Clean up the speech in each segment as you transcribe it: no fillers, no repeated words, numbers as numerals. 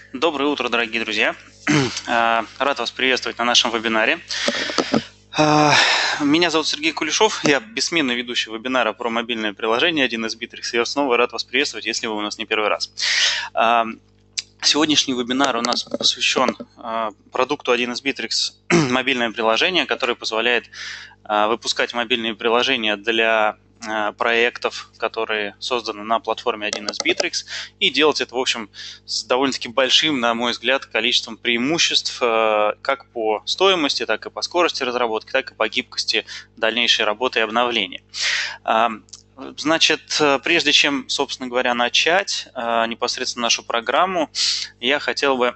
Доброе утро, дорогие друзья! Рад вас приветствовать на нашем вебинаре. Меня зовут Сергей Кулешов, я бессменный ведущий вебинара про мобильное приложение 1С Bittrex. Я снова рад вас приветствовать, если вы у нас не первый раз. Сегодняшний вебинар у нас посвящен продукту 1С Bittrex, мобильное приложение, которое позволяет выпускать мобильные приложения для проектов, которые созданы на платформе 1С Bittrex, и делать это, в общем, с довольно-таки большим, на мой взгляд, количеством преимуществ как по стоимости, так и по скорости разработки, так и по гибкости дальнейшей работы и обновления. Значит, прежде чем, собственно говоря, начать непосредственно нашу программу, я хотел бы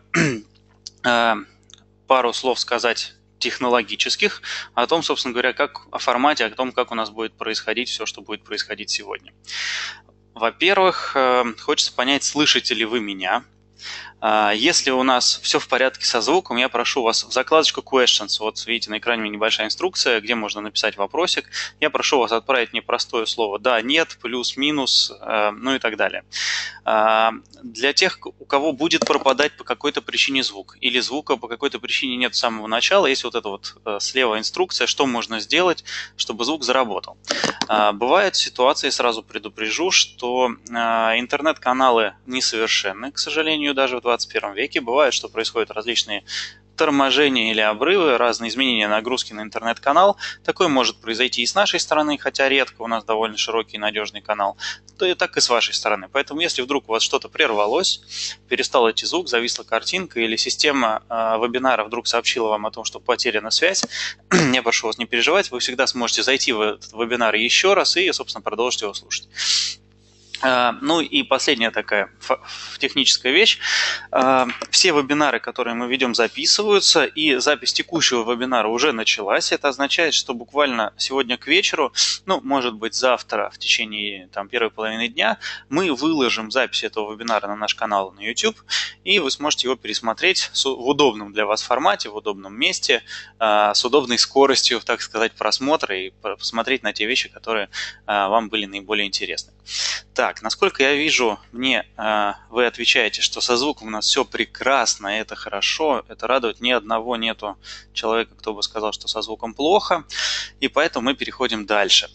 пару слов сказать технологических, о том, собственно говоря, о формате, о том, как у нас будет происходить все, что будет происходить сегодня. Во-первых, хочется понять, слышите ли вы меня. Если у нас все в порядке со звуком, я прошу вас в закладочку Questions, вот видите на экране небольшая инструкция, где можно написать вопросик. Я прошу вас отправить мне простое слово «да», «нет», «плюс», «минус», ну и так далее. Для тех, у кого будет пропадать по какой-то причине звук, или звука по какой-то причине нет с самого начала, есть вот эта вот слева инструкция, что можно сделать, чтобы звук заработал. Бывают ситуации, сразу предупрежу, что интернет-каналы несовершенны, к сожалению, даже в 21 веке. Бывает, что происходят различные торможения или обрывы, разные изменения нагрузки на интернет-канал. Такое может произойти и с нашей стороны, хотя редко, у нас довольно широкий и надежный канал, то и так и с вашей стороны. Поэтому если вдруг у вас что-то прервалось, перестал идти звук, зависла картинка или система вебинара вдруг сообщила вам о том, что потеряна связь, я прошу вас не переживать, вы всегда сможете зайти в этот вебинар еще раз и, собственно, продолжить его слушать. Ну и последняя такая техническая вещь. Все вебинары, которые мы ведем, записываются, и запись текущего вебинара уже началась. Это означает, что буквально сегодня к вечеру, ну, может быть, завтра в течение первой половины дня, мы выложим запись этого вебинара на наш канал на YouTube, и вы сможете его пересмотреть в удобном для вас формате, в удобном месте, с удобной скоростью, так сказать, просмотра и посмотреть на те вещи, которые вам были наиболее интересны. Так, насколько я вижу, вы отвечаете, что со звуком у нас все прекрасно, это хорошо, это радует. Ни одного нету человека, кто бы сказал, что со звуком плохо, и поэтому мы переходим дальше.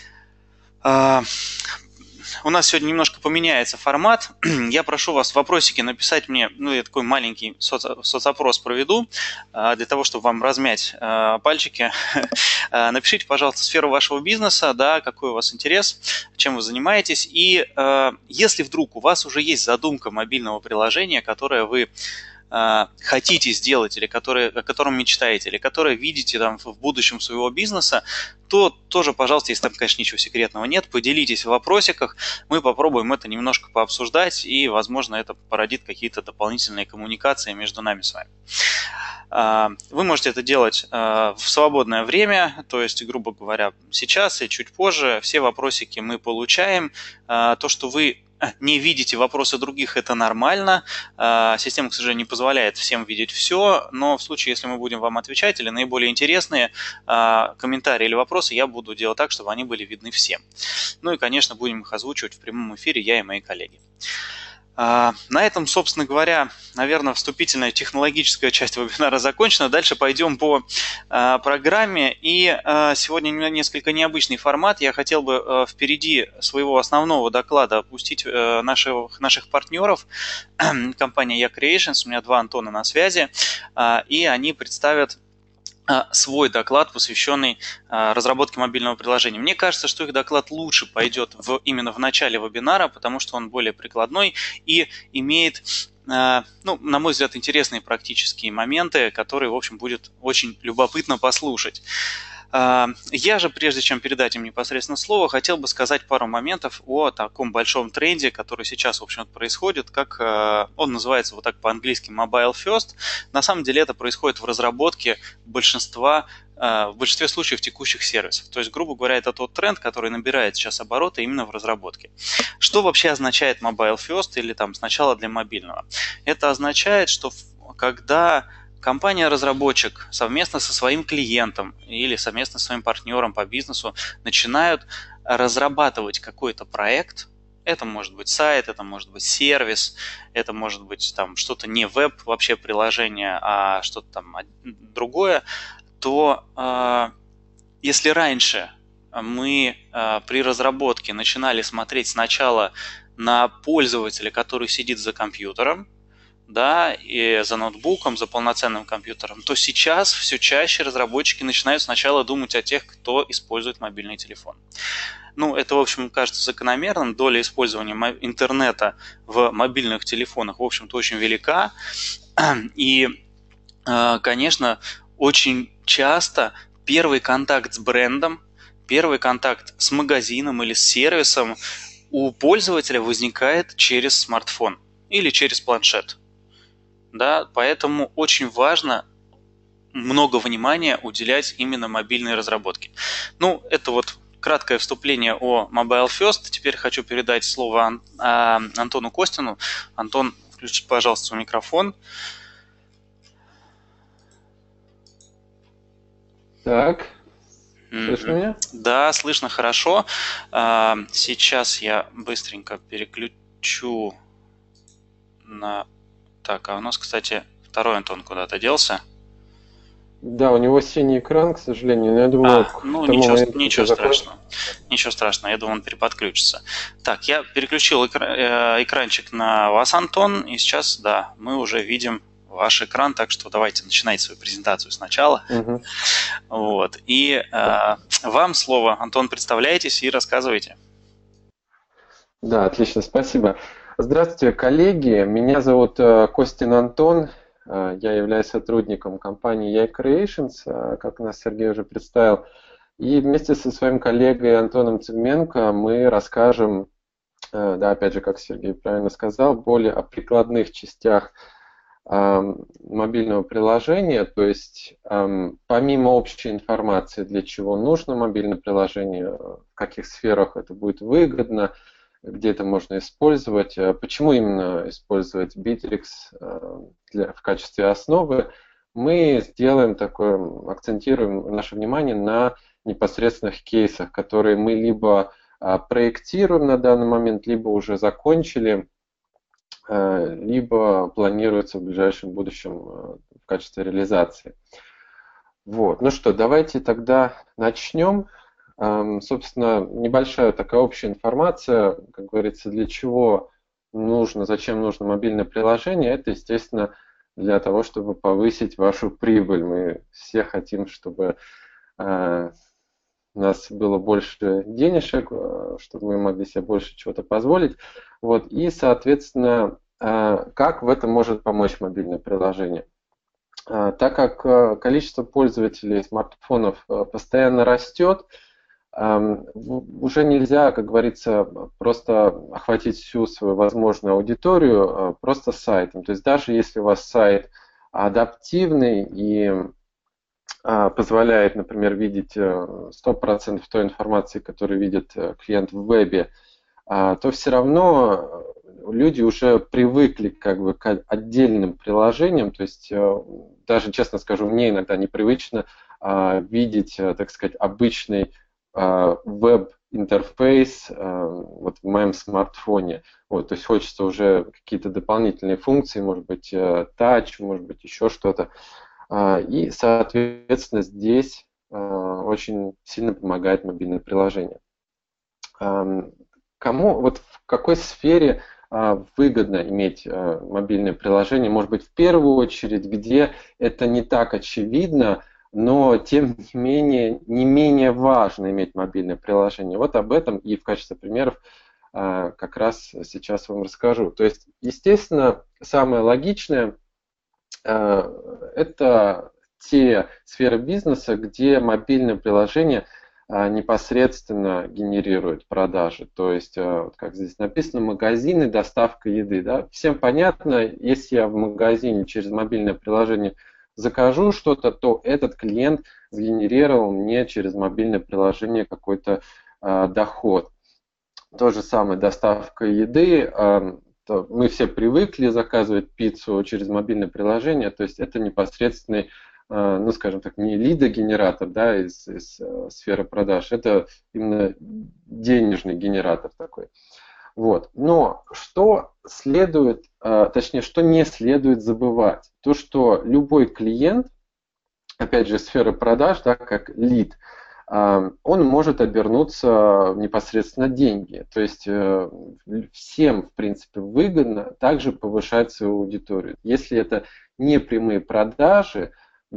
У нас сегодня немножко поменяется формат. Я прошу вас вопросики написать мне, я такой маленький соцопрос проведу, для того, чтобы вам размять пальчики. Напишите, пожалуйста, сферу вашего бизнеса, да, какой у вас интерес, чем вы занимаетесь. И если вдруг у вас уже есть задумка мобильного приложения, которое вы хотите сделать, или о котором мечтаете, или которое видите в будущем своего бизнеса, то тоже, пожалуйста, если там, конечно, ничего секретного нет, поделитесь в вопросиках, мы попробуем это немножко пообсуждать, и, возможно, это породит какие-то дополнительные коммуникации между нами с вами. Вы можете это делать в свободное время, то есть, грубо говоря, сейчас и чуть позже. Все вопросики мы получаем. То, что вы не видите вопросы других, это нормально. Система, к сожалению, не позволяет всем видеть все, но в случае, если мы будем вам отвечать или наиболее интересные комментарии или вопросы, я буду делать так, чтобы они были видны всем. Ну и, конечно, будем их озвучивать в прямом эфире я и мои коллеги. На этом, собственно говоря, наверное, вступительная технологическая часть вебинара закончена. Дальше пойдем по программе. И сегодня несколько необычный формат. Я хотел бы впереди своего основного доклада опустить наших партнеров. Компания YaCreations. У меня два Антона на связи. И они представят свой доклад, посвященный разработке мобильного приложения. Мне кажется, что их доклад лучше пойдет именно в начале вебинара, потому что он более прикладной и имеет, на мой взгляд, интересные практические моменты, которые, в общем, будет очень любопытно послушать. Я же, прежде чем передать им непосредственно слово, хотел бы сказать пару моментов о таком большом тренде, который сейчас, в общем, происходит, как он называется вот так по-английски Mobile First. На самом деле это происходит в разработке в большинстве случаев текущих сервисов. То есть, грубо говоря, это тот тренд, который набирает сейчас обороты именно в разработке. Что вообще означает Mobile First или сначала для мобильного? Это означает, что когда компания-разработчик совместно со своим клиентом или совместно со своим партнером по бизнесу начинают разрабатывать какой-то проект, Это может быть сайт, это может быть сервис, это может быть там что-то не веб вообще приложение, а что-то там другое, то если раньше мы при разработке начинали смотреть сначала на пользователя, который сидит за компьютером, да, и за ноутбуком, за полноценным компьютером, то сейчас все чаще разработчики начинают сначала думать о тех, кто использует мобильный телефон. Ну, это, в общем, кажется закономерным. Доля использования интернета в мобильных телефонах, в общем-то, очень велика. И, конечно, очень часто первый контакт с брендом, первый контакт с магазином или с сервисом у пользователя возникает через смартфон или через планшет. Да, поэтому очень важно много внимания уделять именно мобильной разработке. Ну, это вот краткое вступление о Mobile First. Теперь хочу передать слово Антону Костину. Антон, включи, пожалуйста, свой микрофон. Так, слышно меня? Да, слышно хорошо. Сейчас я быстренько переключу на... Так, а у нас, кстати, второй Антон куда-то делся. Да, у него синий экран, к сожалению, но я думаю, к ну тому моменту, как ничего я закончу. страшного. Ничего страшного, я думаю, он переподключится. Так, я переключил экранчик на вас, Антон, и сейчас, да, мы уже видим ваш экран, так что давайте начинайте свою презентацию сначала. Мгм. Вот. И вам слово, Антон, представляйтесь и рассказывайте. Да, отлично, спасибо. Здравствуйте, коллеги. Меня зовут Костин Антон. Я являюсь сотрудником компании AI Creations, как нас Сергей уже представил. И вместе со своим коллегой Антоном Цыгменко мы расскажем, да, опять же, как Сергей правильно сказал, более о прикладных частях мобильного приложения, то есть помимо общей информации, для чего нужно мобильное приложение, в каких сферах это будет выгодно, где это можно использовать, почему именно использовать Bittrex в качестве основы, мы сделаем такое, акцентируем наше внимание на непосредственных кейсах, которые мы либо проектируем на данный момент, либо уже закончили, либо планируется в ближайшем будущем в качестве реализации. Вот. Ну что, давайте тогда начнем. Собственно, небольшая такая общая информация, как говорится, для чего нужно, зачем нужно мобильное приложение. Это, естественно, для того, чтобы повысить вашу прибыль. Мы все хотим, чтобы у нас было больше денежек, чтобы мы могли себе больше чего-то позволить. Вот. И, соответственно, как в этом может помочь мобильное приложение? Так как количество пользователей смартфонов постоянно растет, уже нельзя, как говорится, просто охватить всю свою возможную аудиторию просто сайтом. То есть даже если у вас сайт адаптивный и позволяет, например, видеть 100% той информации, которую видит клиент в вебе, то все равно люди уже привыкли как бы к отдельным приложениям, то есть даже, честно скажу, мне иногда непривычно видеть, так сказать, обычный веб-интерфейс вот в моем смартфоне. Вот, то есть хочется уже какие-то дополнительные функции, может быть, тач, может быть, еще что-то. И, соответственно, здесь очень сильно помогает мобильное приложение. Кому, вот в какой сфере выгодно иметь мобильное приложение? Может быть, в первую очередь, где это не так очевидно, но тем не менее важно иметь мобильное приложение. Вот об этом и в качестве примеров как раз сейчас вам расскажу. То есть, естественно, самое логичное это те сферы бизнеса, где мобильное приложение непосредственно генерирует продажи. То есть, как здесь написано, магазины, доставка еды. Да? Всем понятно, если я в магазине через мобильное приложение закажу что-то, то этот клиент сгенерировал мне через мобильное приложение какой-то доход. То же самое доставка еды. Мы все привыкли заказывать пиццу через мобильное приложение, то есть это непосредственный, ну скажем так, не лидогенератор, да, из сферы продаж, это именно денежный генератор такой. Вот. Но что следует, точнее, что не следует забывать? То, что любой клиент, опять же, сфера продаж, да, как лид, он может обернуться в непосредственно деньги. То есть всем, в принципе, выгодно также повышать свою аудиторию. Если это не прямые продажи,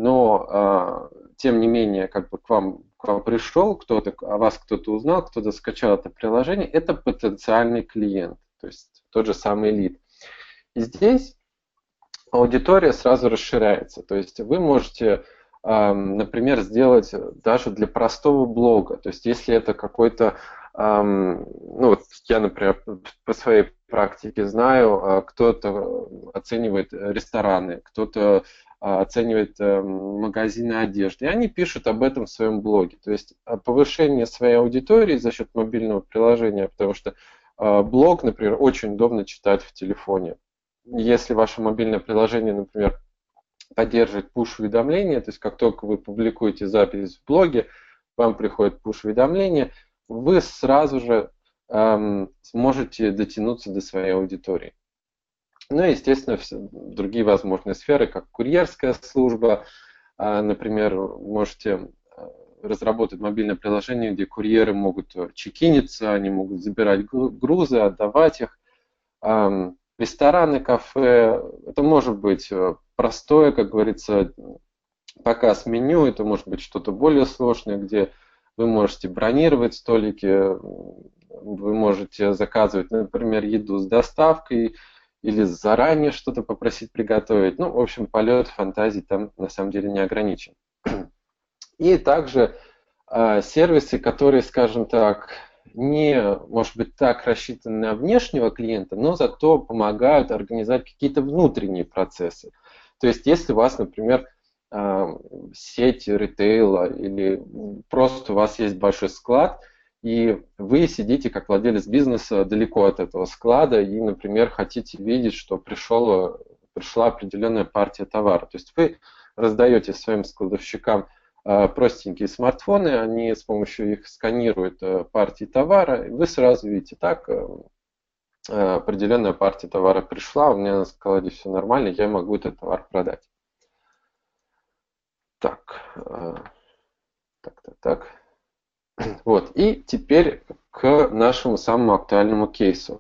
но тем не менее, как бы к вам пришел кто-то, о вас кто-то узнал, кто-то скачал это приложение, это потенциальный клиент, то есть тот же самый лид. И здесь аудитория сразу расширяется. То есть вы можете, например, сделать даже для простого блога. То есть если это какой-то, ну вот я, например, по своей практике знаю, кто-то оценивает рестораны, кто-то оценивает магазины одежды, и они пишут об этом в своем блоге. То есть повышение своей аудитории за счет мобильного приложения, потому что блог, например, очень удобно читать в телефоне. Если ваше мобильное приложение, например, поддерживает push-уведомления, то есть как только вы публикуете запись в блоге, вам приходит push-уведомление, вы сразу же сможете дотянуться до своей аудитории. Ну и, естественно, другие возможные сферы, как курьерская служба, например, можете разработать мобильное приложение, где курьеры могут чекиниться, они могут забирать грузы, отдавать их. Рестораны, кафе, это может быть простое, как говорится, показ меню, это может быть что-то более сложное, где вы можете бронировать столики, вы можете заказывать, например, еду с доставкой или заранее что-то попросить приготовить. Ну, в общем, полет фантазий там на самом деле не ограничен. И также сервисы, которые, скажем так, не, может быть, так рассчитаны на внешнего клиента, но зато помогают организовать какие-то внутренние процессы. То есть, если у вас, например, сеть ритейла или просто у вас есть большой склад, и вы сидите как владелец бизнеса далеко от этого склада и, например, хотите видеть, что пришла определенная партия товара. То есть вы раздаете своим складовщикам простенькие смартфоны, они с помощью их сканируют партии товара, и вы сразу видите, так, определенная партия товара пришла, у меня на складе все нормально, я могу этот товар продать. Так, так. Вот, и теперь к нашему самому актуальному кейсу.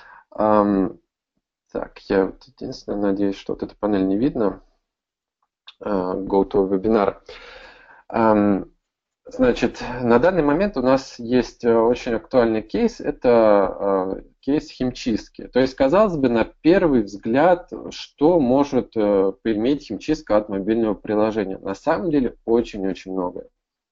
Так, я единственное надеюсь, что вот эту панель не видно. GoToWebinar. Значит, на данный момент у нас есть очень актуальный кейс, это кейс химчистки. То есть, казалось бы, на первый взгляд, что может иметь химчистка от мобильного приложения? На самом деле очень-очень многое.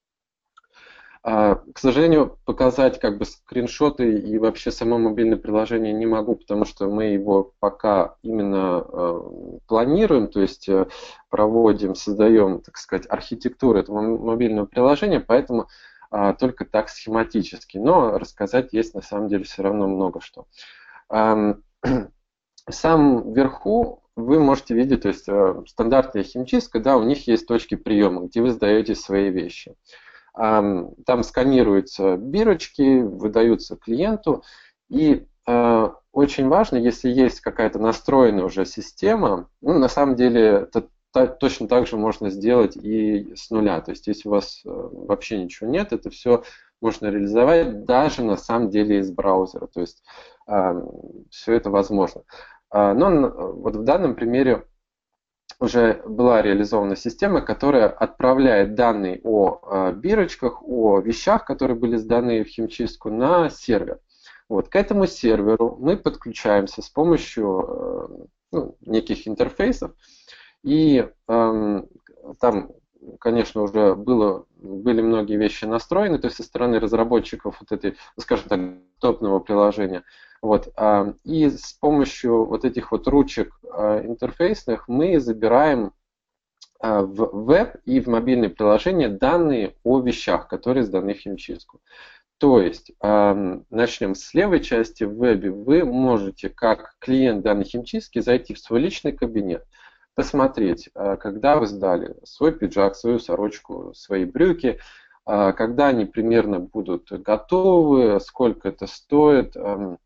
К сожалению, показать как бы скриншоты и вообще само мобильное приложение не могу, потому что мы его пока именно планируем, то есть проводим, создаем, так сказать, архитектуру этого мобильного приложения, поэтому только так схематически. Но рассказать есть на самом деле все равно много что. В самом верху вы можете видеть, то есть стандартная химчистка, да, у них есть точки приема, где вы сдаете свои вещи. Там сканируются бирочки, выдаются клиенту. И очень важно, если есть какая-то настроенная уже система, ну, на самом деле это точно так же можно сделать и с нуля. То есть если у вас вообще ничего нет, это все можно реализовать даже на самом деле из браузера. То есть все это возможно. Но вот в данном примере уже была реализована система, которая отправляет данные о бирочках, о вещах, которые были сданы в химчистку, на сервер. Вот, к этому серверу мы подключаемся с помощью неких интерфейсов. И там, конечно, уже были многие вещи настроены, то есть со стороны разработчиков вот этой, скажем так, топного приложения. Вот. И с помощью вот этих вот ручек интерфейсных мы забираем в веб и в мобильное приложение данные о вещах, которые сданы в химчистку. То есть, начнем с левой части. В вебе вы можете, как клиент данной химчистки, зайти в свой личный кабинет, посмотреть, когда вы сдали свой пиджак, свою сорочку, свои брюки, когда они примерно будут готовы, сколько это стоит,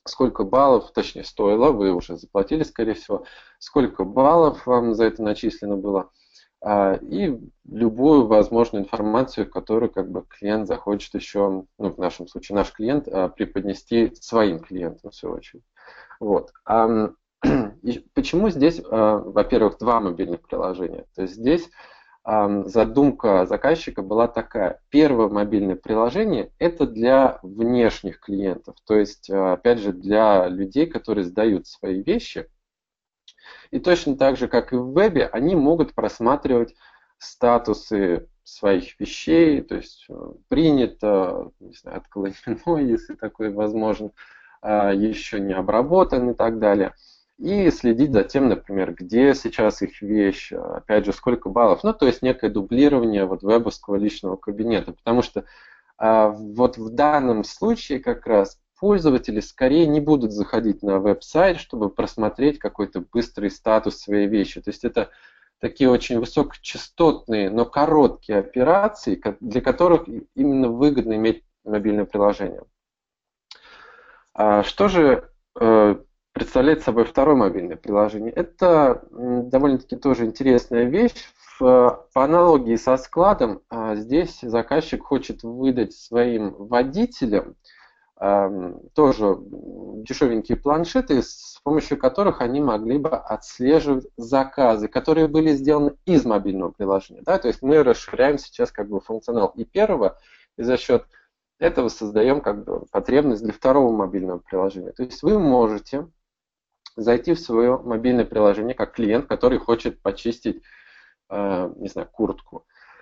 сколько баллов, точнее стоило, вы уже заплатили, скорее всего, сколько баллов вам за это начислено было, и любую возможную информацию, которую как бы клиент захочет еще, ну, в нашем случае наш клиент, преподнести своим клиентам, в свою очередь. Вот. И почему здесь, во-первых, два мобильных приложения? То есть здесь задумка заказчика была такая. Первое мобильное приложение – это для внешних клиентов, то есть, опять же, для людей, которые сдают свои вещи. И точно так же, как и в вебе, они могут просматривать статусы своих вещей, то есть принято, не знаю, отклонено, если такое возможно, еще не обработан и так далее. И следить за тем, например, где сейчас их вещь, опять же, сколько баллов. Ну, то есть некое дублирование вот вебовского личного кабинета. Потому что вот в данном случае как раз пользователи скорее не будут заходить на веб-сайт, чтобы просмотреть какой-то быстрый статус своей вещи. То есть это такие очень высокочастотные, но короткие операции, для которых именно выгодно иметь мобильное приложение. Что же представляет собой второе мобильное приложение? Это довольно-таки тоже интересная вещь. По аналогии со складом, здесь заказчик хочет выдать своим водителям тоже дешевенькие планшеты, с помощью которых они могли бы отслеживать заказы, которые были сделаны из мобильного приложения. Да? То есть мы расширяем сейчас как бы функционал и первого, и за счет этого создаем как бы потребность для второго мобильного приложения. То есть вы можете зайти в свое мобильное приложение как клиент, который хочет почистить, не знаю, куртку.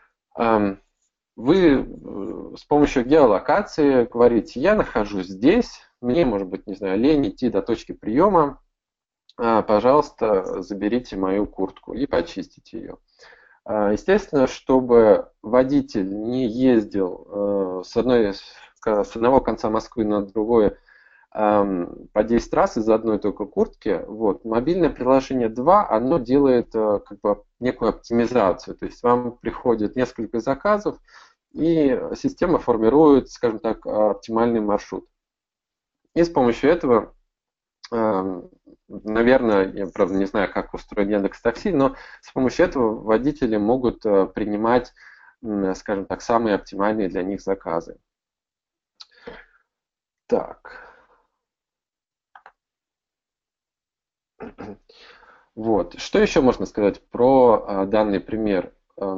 Вы с помощью геолокации говорите: я нахожусь здесь, мне, может быть, не знаю, лень идти до точки приема, пожалуйста, заберите мою куртку и почистите ее. Естественно, чтобы водитель не ездил с одного конца Москвы на другое по 10 раз из одной только куртки, вот, мобильное приложение 2, оно делает как бы некую оптимизацию. То есть вам приходит несколько заказов, и система формирует, скажем так, оптимальный маршрут. И с помощью этого, наверное, я, правда, не знаю, как устроен Яндекс.Такси, но с помощью этого водители могут принимать, скажем так, самые оптимальные для них заказы. Так. Вот. Что еще можно сказать про данный пример?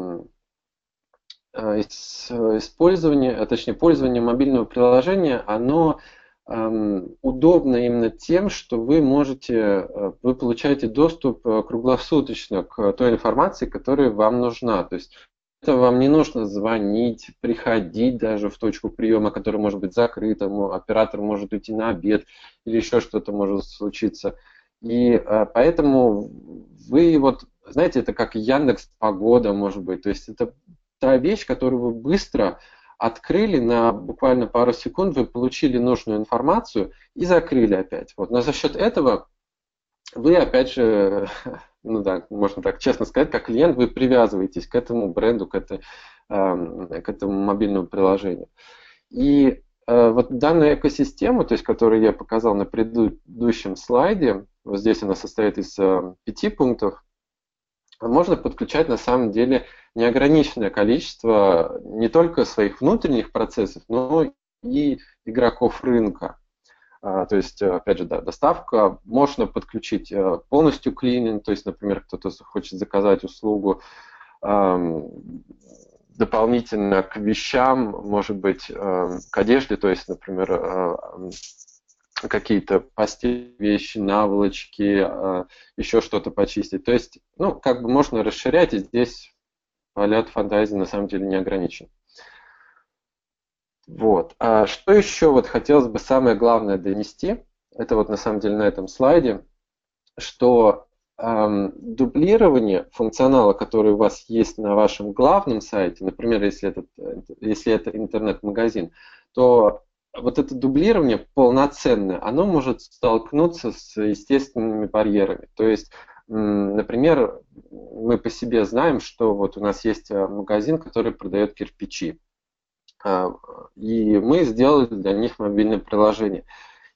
Использование, точнее, пользование мобильного приложения, оно удобно именно тем, что вы получаете доступ круглосуточно к той информации, которая вам нужна. То есть это вам не нужно звонить, приходить даже в точку приема, которая может быть закрыта, оператор может уйти на обед или еще что-то может случиться. И поэтому вы вот, знаете, это как Яндекс Погода, может быть. То есть это та вещь, которую вы быстро открыли на буквально пару секунд, вы получили нужную информацию и закрыли опять. Вот. Но за счет этого вы, опять же, ну да, можно так честно сказать, как клиент, вы привязываетесь к этому бренду, к этому мобильному приложению. И вот данную экосистему, то есть, которую я показал на предыдущем слайде, вот здесь она состоит из 5 пунктов, можно подключать на самом деле неограниченное количество не только своих внутренних процессов, но и игроков рынка. То есть, опять же, да, доставка, можно подключить полностью клининг, то есть, например, кто-то хочет заказать услугу дополнительно к вещам, может быть, к одежде, то есть, например, какие-то постельные вещи, наволочки, еще что-то почистить. То есть, ну, как бы можно расширять, и здесь полет фантазии на самом деле не ограничен. Вот. А что еще вот хотелось бы самое главное донести, это вот на самом деле на этом слайде, что дублирование функционала, который у вас есть на вашем главном сайте, например, если это интернет-магазин, то вот это дублирование полноценное, оно может столкнуться с естественными барьерами. То есть, например, мы по себе знаем, что вот у нас есть магазин, который продает кирпичи. И мы сделали для них мобильное приложение.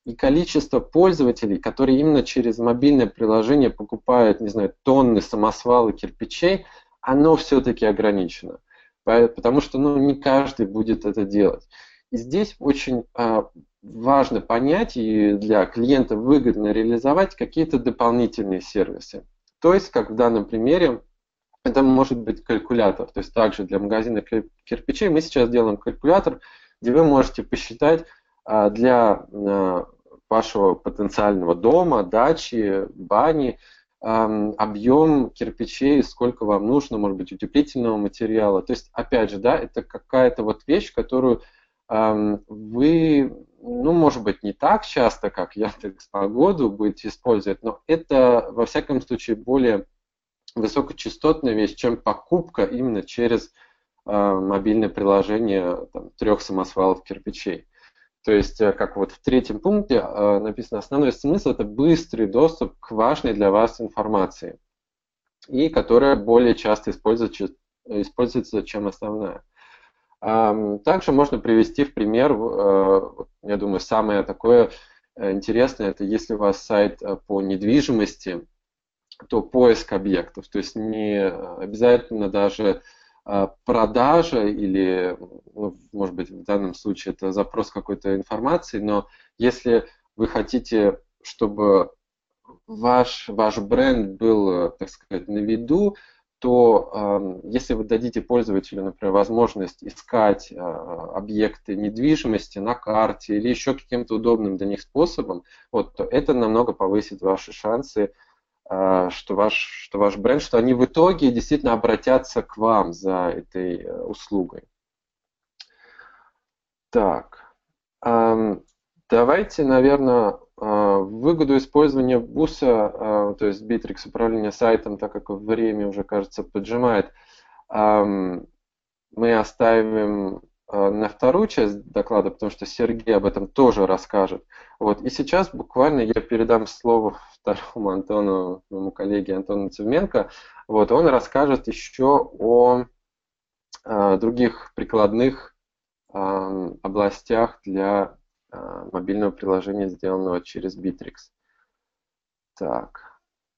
и количество пользователей, которые именно через мобильное приложение покупают, не знаю, тонны самосвала кирпичей, оно все-таки ограничено. Потому что не каждый будет это делать. И здесь очень важно понять и для клиента выгодно реализовать какие-то дополнительные сервисы. То есть, как в данном примере, это может быть калькулятор. То есть также для магазина кирпичей мы сейчас делаем калькулятор, где вы можете посчитать для вашего потенциального дома, дачи, бани, объем кирпичей, сколько вам нужно, может быть, утеплительного материала. То есть, опять же, да, это какая-то вот вещь, которую вы, может быть, не так часто, как Яндекс.Погоду будете использовать, но это, во всяком случае, более высокочастотная вещь, чем покупка именно через мобильное приложение 3 самосвалов кирпичей. То есть, как вот в третьем пункте написано, основной смысл – это быстрый доступ к важной для вас информации, и которая более часто используется, чем основная. Также можно привести в пример, я думаю, самое такое интересное, это если у вас сайт по недвижимости, то поиск объектов. То есть не обязательно даже продажа или, может быть, в данном случае это запрос какой-то информации, но если вы хотите, чтобы ваш бренд был, так сказать, на виду, то если вы дадите пользователю, например, возможность искать объекты недвижимости на карте или еще каким-то удобным для них способом, то это намного повысит ваши шансы, что ваш бренд, что они в итоге действительно обратятся к вам за этой услугой. Так, давайте, наверное, выгоду использования буса, то есть Bittrex управления сайтом, так как время уже, кажется, поджимает, мы оставим на вторую часть доклада, потому что Сергей об этом тоже расскажет. И сейчас буквально я передам слово второму Антону, моему коллеге Антону Цевменко. Он расскажет еще о других прикладных областях для мобильного приложения, сделанного через Bittrex. Так.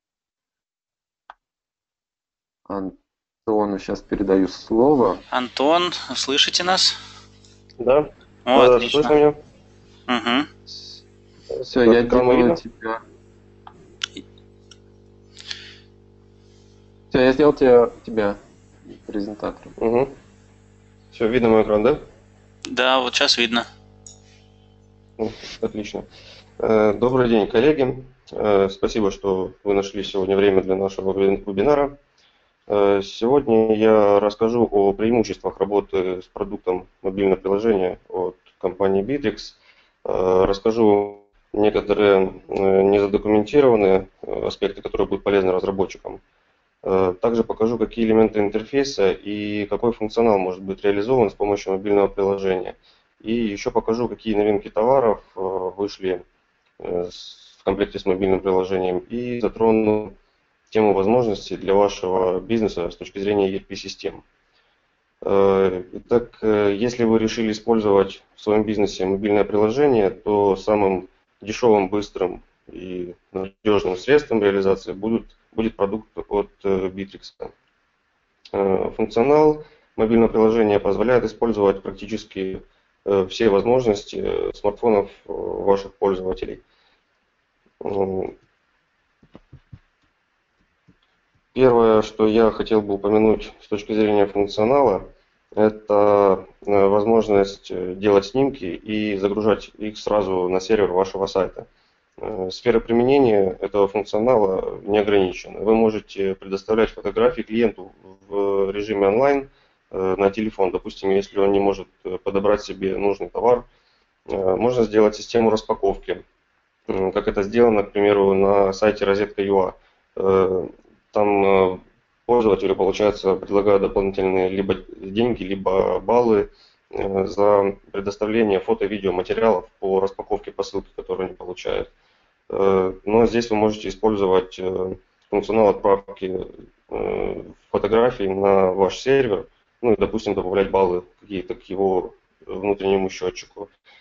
Антону сейчас передаю слово. Антон, слышите нас? Да. Отлично. Слышно меня? Угу. Все, я делаю тебя. Все, я сделал тебя презентатором. Угу. Все, видно мой экран, да? Да, вот сейчас видно. Отлично. Добрый день, коллеги. Спасибо, что вы нашли сегодня время для нашего вебинара. Сегодня я расскажу о преимуществах работы с продуктом мобильного приложения от компании Bittrex. Расскажу некоторые незадокументированные аспекты, которые будут полезны разработчикам. Также покажу, какие элементы интерфейса и какой функционал может быть реализован с помощью мобильного приложения. И еще покажу, какие новинки товаров вышли в комплекте с мобильным приложением, и затрону тему возможностей для вашего бизнеса с точки зрения ERP-систем. Итак, если вы решили использовать в своем бизнесе мобильное приложение, то самым дешевым, быстрым и надежным средством реализации будет продукт от Bittrex. Функционал мобильного приложения позволяет использовать практически все возможности смартфонов ваших пользователей. Первое, что я хотел бы упомянуть с точки зрения функционала, это возможность делать снимки и загружать их сразу на сервер вашего сайта. Сфера применения этого функционала не ограничена. Вы можете предоставлять фотографии клиенту в режиме онлайн на телефон. Допустим, если он не может подобрать себе нужный товар, можно сделать систему распаковки, как это сделано, к примеру, на сайте Розетка.ua. Там пользователю, получается, предлагают дополнительные либо деньги, либо баллы за предоставление фото-видео материалов по распаковке посылки, которую они получают. Но здесь вы можете использовать функционал отправки фотографий на ваш сервер, и, допустим, добавлять баллы какие-то к его внутреннему счетчику.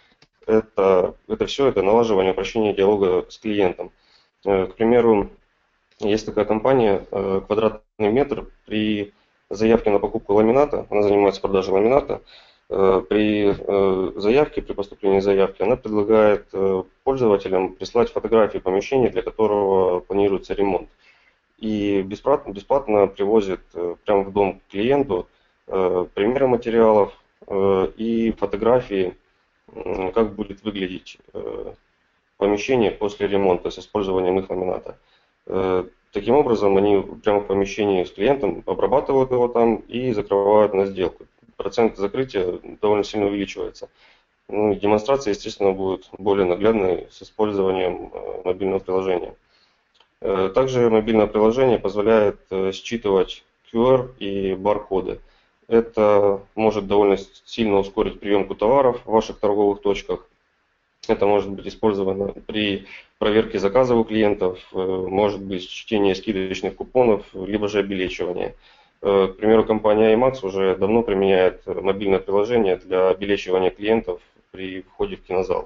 это все, это налаживание, упрощение диалога с клиентом. К примеру, есть такая компания «Квадратный метр». При заявке на покупку ламината, она занимается продажей ламината, при заявке, при поступлении заявки, она предлагает пользователям прислать фотографии помещения, для которого планируется ремонт. И бесплатно привозит прямо в дом к клиенту примеры материалов и фотографии, как будет выглядеть помещение после ремонта с использованием их ламината. Таким образом, они прямо в помещении с клиентом обрабатывают его там и закрывают на сделку. Процент закрытия довольно сильно увеличивается. Ну, и демонстрация, естественно, будет более наглядной с использованием мобильного приложения. Также мобильное приложение позволяет считывать QR и баркоды. Это может довольно сильно ускорить приемку товаров в ваших торговых точках. Это может быть использовано при проверке заказов у клиентов, может быть чтение скидочных купонов, либо же обелечивание. К примеру, компания IMAX уже давно применяет мобильное приложение для обелечивания клиентов при входе в кинозал.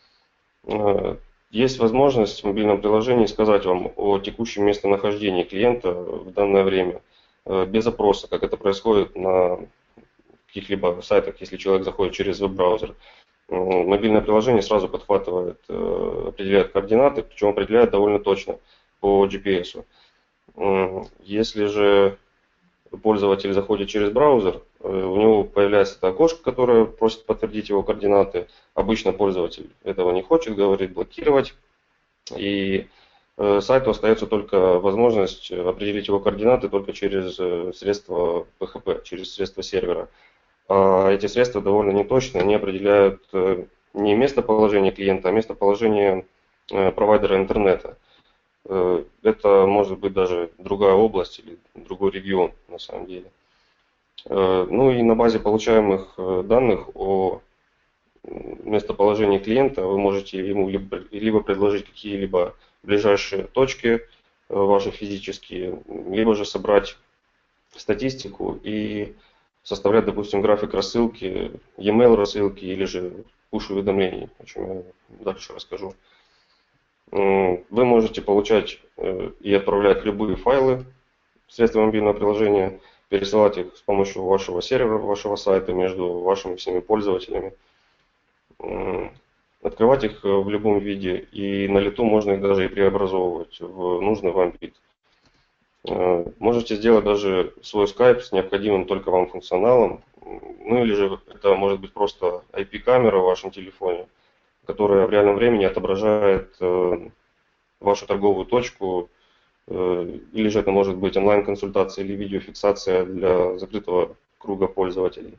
Есть возможность в мобильном приложении сказать вам о текущем местонахождении клиента в данное время без опроса, как это происходит на каких-либо сайтах, если человек заходит через веб-браузер. Мобильное приложение сразу подхватывает, определяет координаты, причем определяет довольно точно по GPS. Если же пользователь заходит через браузер, у него появляется это окошко, которое просит подтвердить его координаты. Обычно пользователь этого не хочет, говорит блокировать. И сайту остается только возможность определить его координаты только через средства PHP, через средства сервера. А эти средства довольно неточны, они определяют не местоположение клиента, а местоположение провайдера интернета. Это может быть даже другая область или другой регион на самом деле. Ну и на базе получаемых данных о местоположении клиента вы можете ему либо предложить какие-либо ближайшие точки ваши физические, либо же собрать статистику и составлять, допустим, график рассылки, e-mail рассылки или же push-уведомлений, о чем я дальше расскажу. Вы можете получать и отправлять любые файлы средством мобильного приложения, пересылать их с помощью вашего сервера, вашего сайта между вашими всеми пользователями, открывать их в любом виде, и на лету можно их даже и преобразовывать в нужный вам вид. Можете сделать даже свой Skype с необходимым только вам функционалом, ну или же это может быть просто IP-камера в вашем телефоне, которая в реальном времени отображает вашу торговую точку, или же это может быть онлайн-консультация или видеофиксация для закрытого круга пользователей.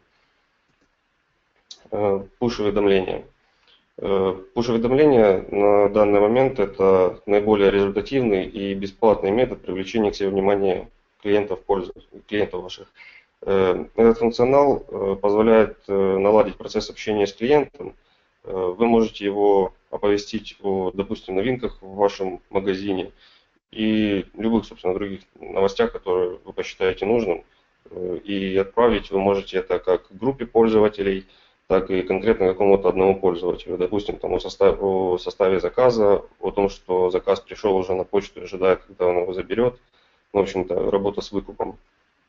Push-уведомления. Push-уведомления на данный момент это наиболее результативный и бесплатный метод привлечения к себе внимания клиентов ваших. Этот функционал позволяет наладить процесс общения с клиентом. Вы можете его оповестить о, допустим, новинках в вашем магазине и любых, собственно, других новостях, которые вы посчитаете нужным. И отправить вы можете это как группе пользователей, так и конкретно какому-то одному пользователю. Допустим, там, о составе заказа, о том, что заказ пришел уже на почту и ожидает, когда он его заберет. В общем-то, работа с выкупом.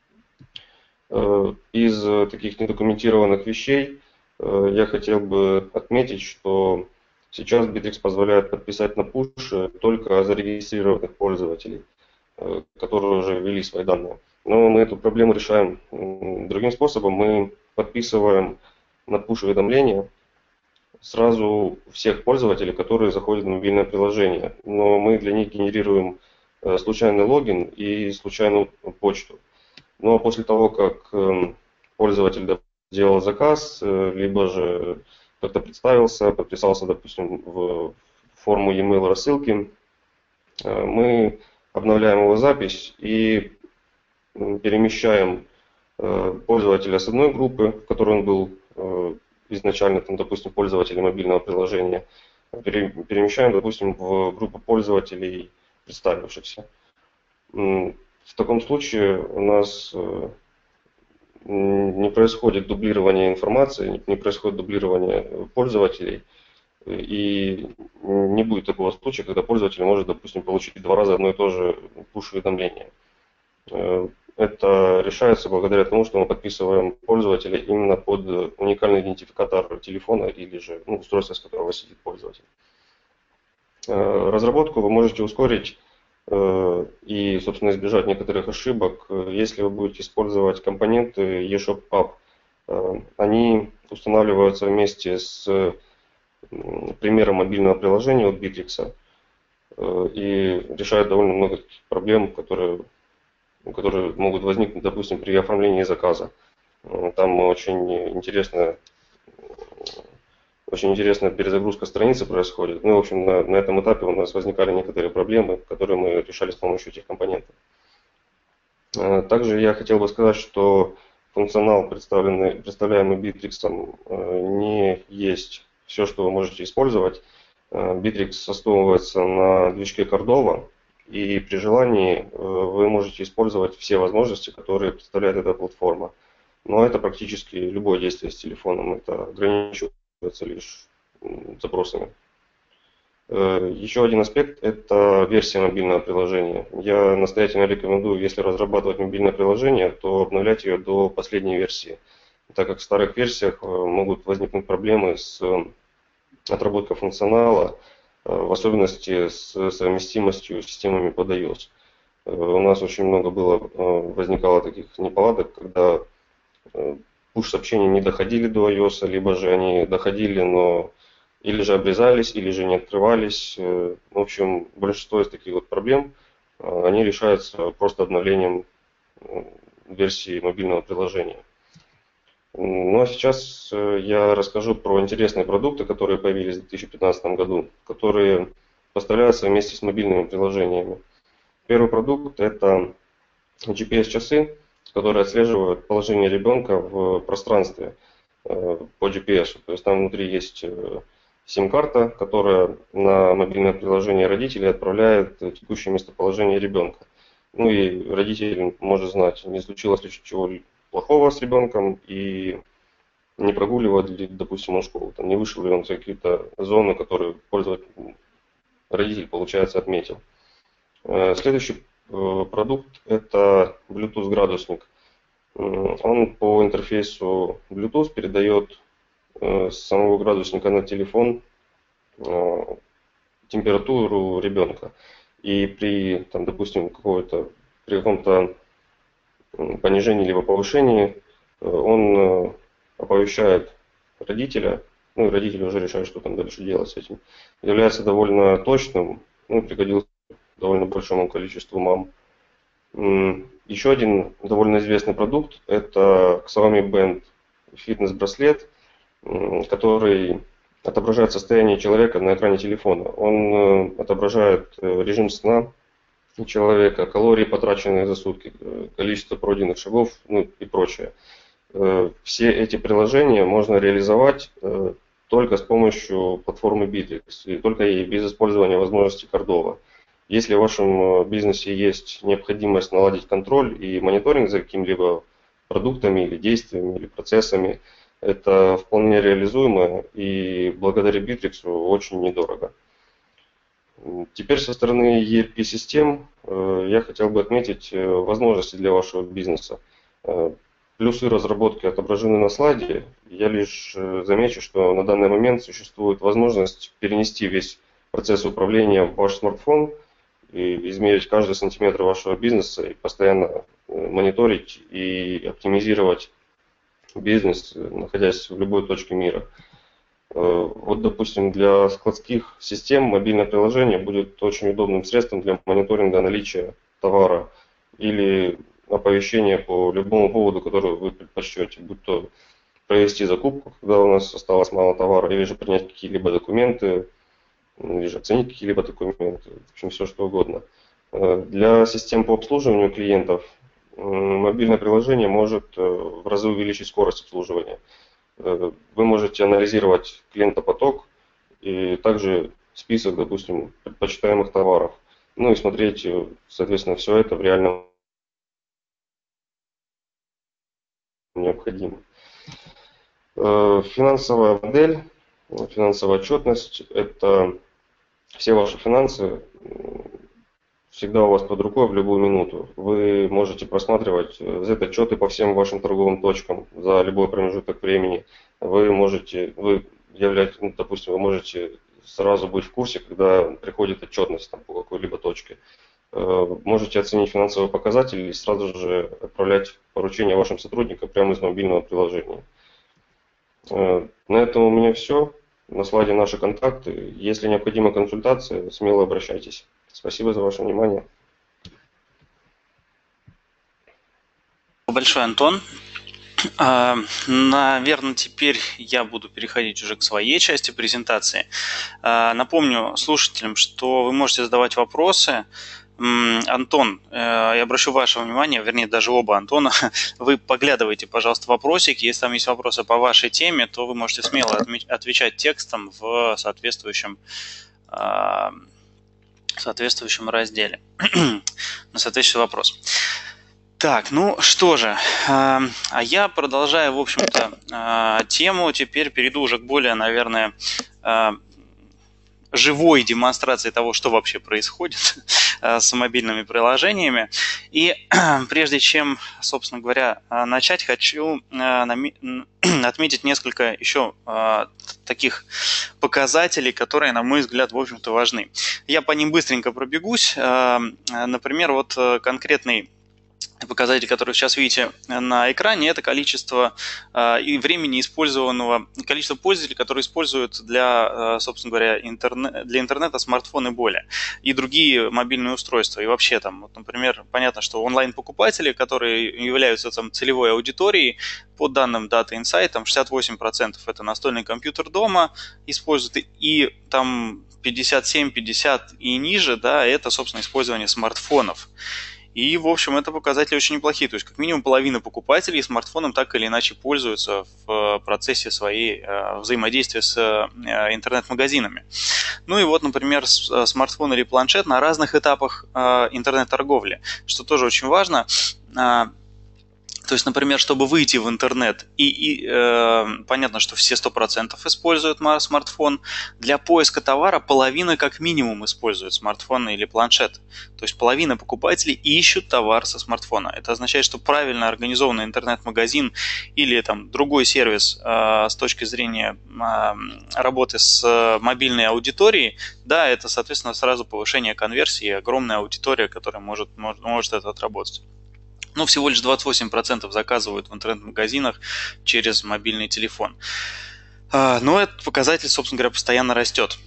Из таких недокументированных вещей я хотел бы отметить, что сейчас Bittrex позволяет подписать на push только зарегистрированных пользователей, которые уже ввели свои данные. Но мы эту проблему решаем другим способом. Мы подписываем на push-уведомления сразу всех пользователей, которые заходят в мобильное приложение. Но мы для них генерируем случайный логин и случайную почту. Но после того, как пользователь сделал заказ, либо же как-то представился, подписался, допустим, в форму e-mail рассылки, мы обновляем его запись и перемещаем пользователя с одной группы, в которой он был изначально, там, допустим, пользователя мобильного приложения, перемещаем, допустим, в группу пользователей, представившихся. В таком случае у нас не происходит дублирование информации, не происходит дублирование пользователей, и не будет такого случая, когда пользователь может, допустим, получить 2 раза одно и то же push-уведомление. Это решается благодаря тому, что мы подписываем пользователя именно под уникальный идентификатор телефона или же устройства, с которого сидит пользователь. Разработку вы можете ускорить и, собственно, избежать некоторых ошибок, если вы будете использовать компоненты eShop App. Они устанавливаются вместе с примером мобильного приложения от Bittrex и решают довольно много проблем, которые могут возникнуть, допустим, при оформлении заказа. Там очень интересная перезагрузка страницы происходит. Ну, в общем, на этом этапе у нас возникали некоторые проблемы, которые мы решали с помощью этих компонентов. Также я хотел бы сказать, что функционал, представляемый Bittrex, не есть все, что вы можете использовать. Bittrex основывается на движке Cordova, и при желании вы можете использовать все возможности, которые представляет эта платформа. Но это практически любое действие с телефоном, это ограничивается лишь запросами. Еще один аспект – это версия мобильного приложения. Я настоятельно рекомендую, если разрабатывать мобильное приложение, то обновлять ее до последней версии, так как в старых версиях могут возникнуть проблемы с отработкой функционала, в особенности с совместимостью с системами под iOS. У нас очень много возникало таких неполадок, когда push-сообщения не доходили до iOS, либо же они доходили, но или же обрезались, или же не открывались. В общем, большинство из таких вот проблем, они решаются просто обновлением версии мобильного приложения. Ну а сейчас я расскажу про интересные продукты, которые появились в 2015 году, которые поставляются вместе с мобильными приложениями. Первый продукт – это GPS-часы, которые отслеживают положение ребенка в пространстве по GPS. То есть там внутри есть сим-карта, которая на мобильное приложение родителей отправляет текущее местоположение ребенка. Ну и родитель может знать, не случилось ли чего плохого с ребенком и не прогуливает ли, допустим, он школу, там, не вышел ли он в какие-то зоны, которые родитель, получается, отметил. Следующий продукт – это Bluetooth градусник. Он по интерфейсу Bluetooth передает с самого градусника на телефон температуру ребенка. И при, там, допустим, при каком-то понижении либо повышении он оповещает родителя, ну и родители уже решают, что там дальше делать с этим. Является довольно точным, пригодился довольно большому количеству мам. Еще один довольно известный продукт – это Xiaomi Band фитнес-браслет, который отображает состояние человека на экране телефона. Он отображает режим сна человека, калории, потраченные за сутки, количество пройденных шагов, и прочее. Все эти приложения можно реализовать только с помощью платформы Bittrex, и только и без использования возможностей Cordova. Если в вашем бизнесе есть необходимость наладить контроль и мониторинг за какими-либо продуктами или действиями или процессами, это вполне реализуемо и благодаря Bittrex очень недорого. Теперь со стороны ERP-систем я хотел бы отметить возможности для вашего бизнеса. Плюсы разработки отображены на слайде. Я лишь замечу, что на данный момент существует возможность перенести весь процесс управления в ваш смартфон и измерить каждый сантиметр вашего бизнеса и постоянно мониторить и оптимизировать бизнес, находясь в любой точке мира. Вот, допустим, для складских систем мобильное приложение будет очень удобным средством для мониторинга наличия товара или оповещения по любому поводу, который вы предпочтете, будь то провести закупку, когда у нас осталось мало товара, или же принять какие-либо документы, или же оценить какие-либо документы, в общем, все что угодно. Для систем по обслуживанию клиентов мобильное приложение может в разы увеличить скорость обслуживания. Вы можете анализировать клиентопоток и также список, допустим, предпочитаемых товаров. Ну и смотреть, соответственно, все это в реальном необходимо. Финансовая модель Финансовая отчетность – это все ваши финансы всегда у вас под рукой в любую минуту. Вы можете просматривать Z-отчеты по всем вашим торговым точкам за любой промежуток времени. Допустим, вы можете сразу быть в курсе, когда приходит отчетность там, по какой-либо точке. Можете оценить финансовые показатели и сразу же отправлять поручения вашим сотрудникам прямо из мобильного приложения. На этом у меня все. На слайде наши контакты. Если необходима консультация, смело обращайтесь. Спасибо за ваше внимание. Большое, Антон. Наверное, теперь я буду переходить уже к своей части презентации. Напомню слушателям, что вы можете задавать вопросы. Антон, я обращу ваше внимание, вернее, даже оба Антона, вы поглядывайте, пожалуйста, вопросики. Если там есть вопросы по вашей теме, то вы можете смело отвечать текстом в соответствующем разделе на соответствующий вопрос. Так, ну что же, а я продолжаю, в общем-то, тему, теперь перейду уже к более, наверное, живой демонстрации того, что вообще происходит с мобильными приложениями. И прежде чем, собственно говоря, начать, хочу отметить несколько еще таких показателей, которые, на мой взгляд, в общем-то, важны. Я по ним быстренько пробегусь. Например, вот конкретный показатель, который сейчас видите на экране, это количество и времени использованного, количество пользователей, которые используют для, собственно говоря, для интернета смартфон и более, и другие мобильные устройства. И вообще там, вот, например, понятно, что онлайн-покупатели, которые являются там целевой аудиторией, по данным Data Insight, там 68% это настольный компьютер дома используют, и там 57-50 и ниже, да, это, собственно, использование смартфонов. И, в общем, это показатели очень неплохие. То есть, как минимум, половина покупателей смартфоном так или иначе пользуются в процессе своей взаимодействия с интернет-магазинами. Ну и вот, например, смартфон или планшет на разных этапах интернет-торговли, что тоже очень важно. То есть, например, чтобы выйти в интернет, понятно, что все 100% используют смартфон, для поиска товара половина как минимум использует смартфон или планшет. То есть половина покупателей ищут товар со смартфона. Это означает, что правильно организованный интернет-магазин или там, другой сервис с точки зрения работы с мобильной аудиторией, да, это, соответственно, сразу повышение конверсии и огромная аудитория, которая может это отработать. Но всего лишь 28% заказывают в интернет-магазинах через мобильный телефон. Но этот показатель, собственно говоря, постоянно растет.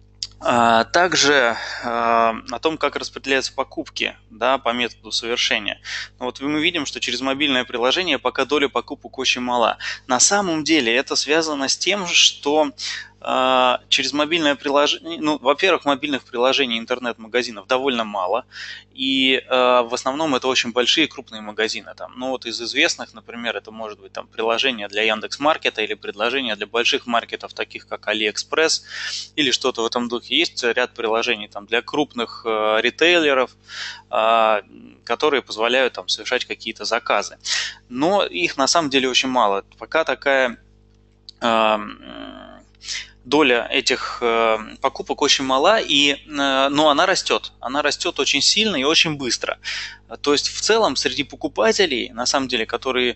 Также о том, как распределяются покупки, да, по методу совершения. Вот мы видим, что через мобильное приложение пока доля покупок очень мала. На самом деле это связано с тем, что через мобильное приложение, во-первых, мобильных приложений интернет-магазинов довольно мало, и в основном это очень большие крупные магазины. Там, вот из известных, например, это может быть там, приложение для Яндекс.Маркета или приложение для больших маркетов, таких как AliExpress или что-то в этом духе. Есть ряд приложений там, для крупных ритейлеров, которые позволяют там, совершать какие-то заказы. Но их на самом деле очень мало. Пока такая доля этих покупок очень мала, но она растет. Она растет очень сильно и очень быстро. То есть в целом среди покупателей, на самом деле, которые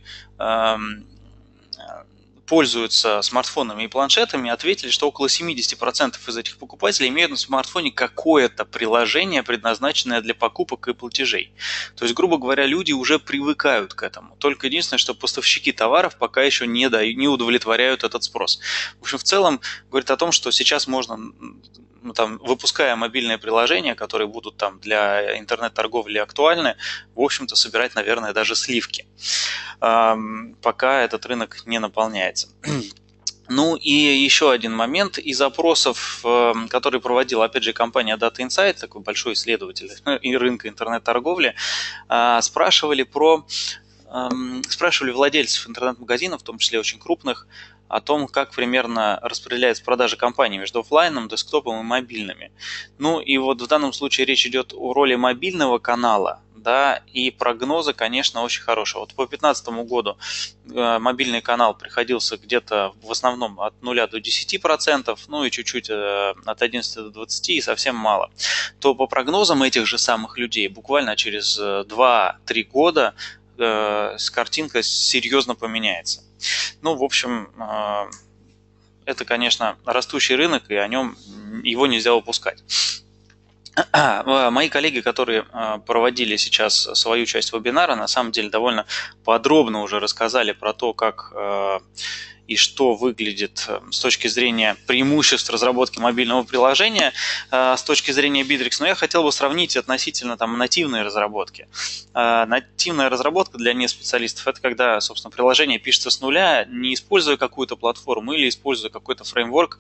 пользуются смартфонами и планшетами, ответили, что около 70% из этих покупателей имеют на смартфоне какое-то приложение, предназначенное для покупок и платежей. То есть, грубо говоря, люди уже привыкают к этому. Только единственное, что поставщики товаров пока еще не удовлетворяют этот спрос. В общем, в целом говорит о том, что сейчас можно, выпуская мобильные приложения, которые будут там для интернет-торговли актуальны, в общем-то, собирать, наверное, даже сливки, пока этот рынок не наполняется. Ну и еще один момент. Из опросов, которые проводила, опять же, компания Data Insight, такой большой исследователь рынка интернет-торговли, спрашивали владельцев интернет-магазинов, в том числе очень крупных, о том, как примерно распределяются продажи компании между офлайном, десктопом и мобильными. Ну и вот в данном случае речь идет о роли мобильного канала, да, и прогнозы, конечно, очень хорошие. Вот по 2015 году мобильный канал приходился где-то в основном от 0 до 10%, ну и чуть-чуть от 11 до 20% и совсем мало. То по прогнозам этих же самых людей буквально через 2-3 года картинка серьезно поменяется. Ну, в общем, это, конечно, растущий рынок, и его нельзя упускать. Мои коллеги, которые проводили сейчас свою часть вебинара, на самом деле довольно подробно уже рассказали про то, как и что выглядит с точки зрения преимуществ разработки мобильного приложения с точки зрения Bittrex, но я хотел бы сравнить относительно нативной разработки. Нативная разработка для неспециалистов – это когда, собственно, приложение пишется с нуля, не используя какую-то платформу или используя какой-то фреймворк,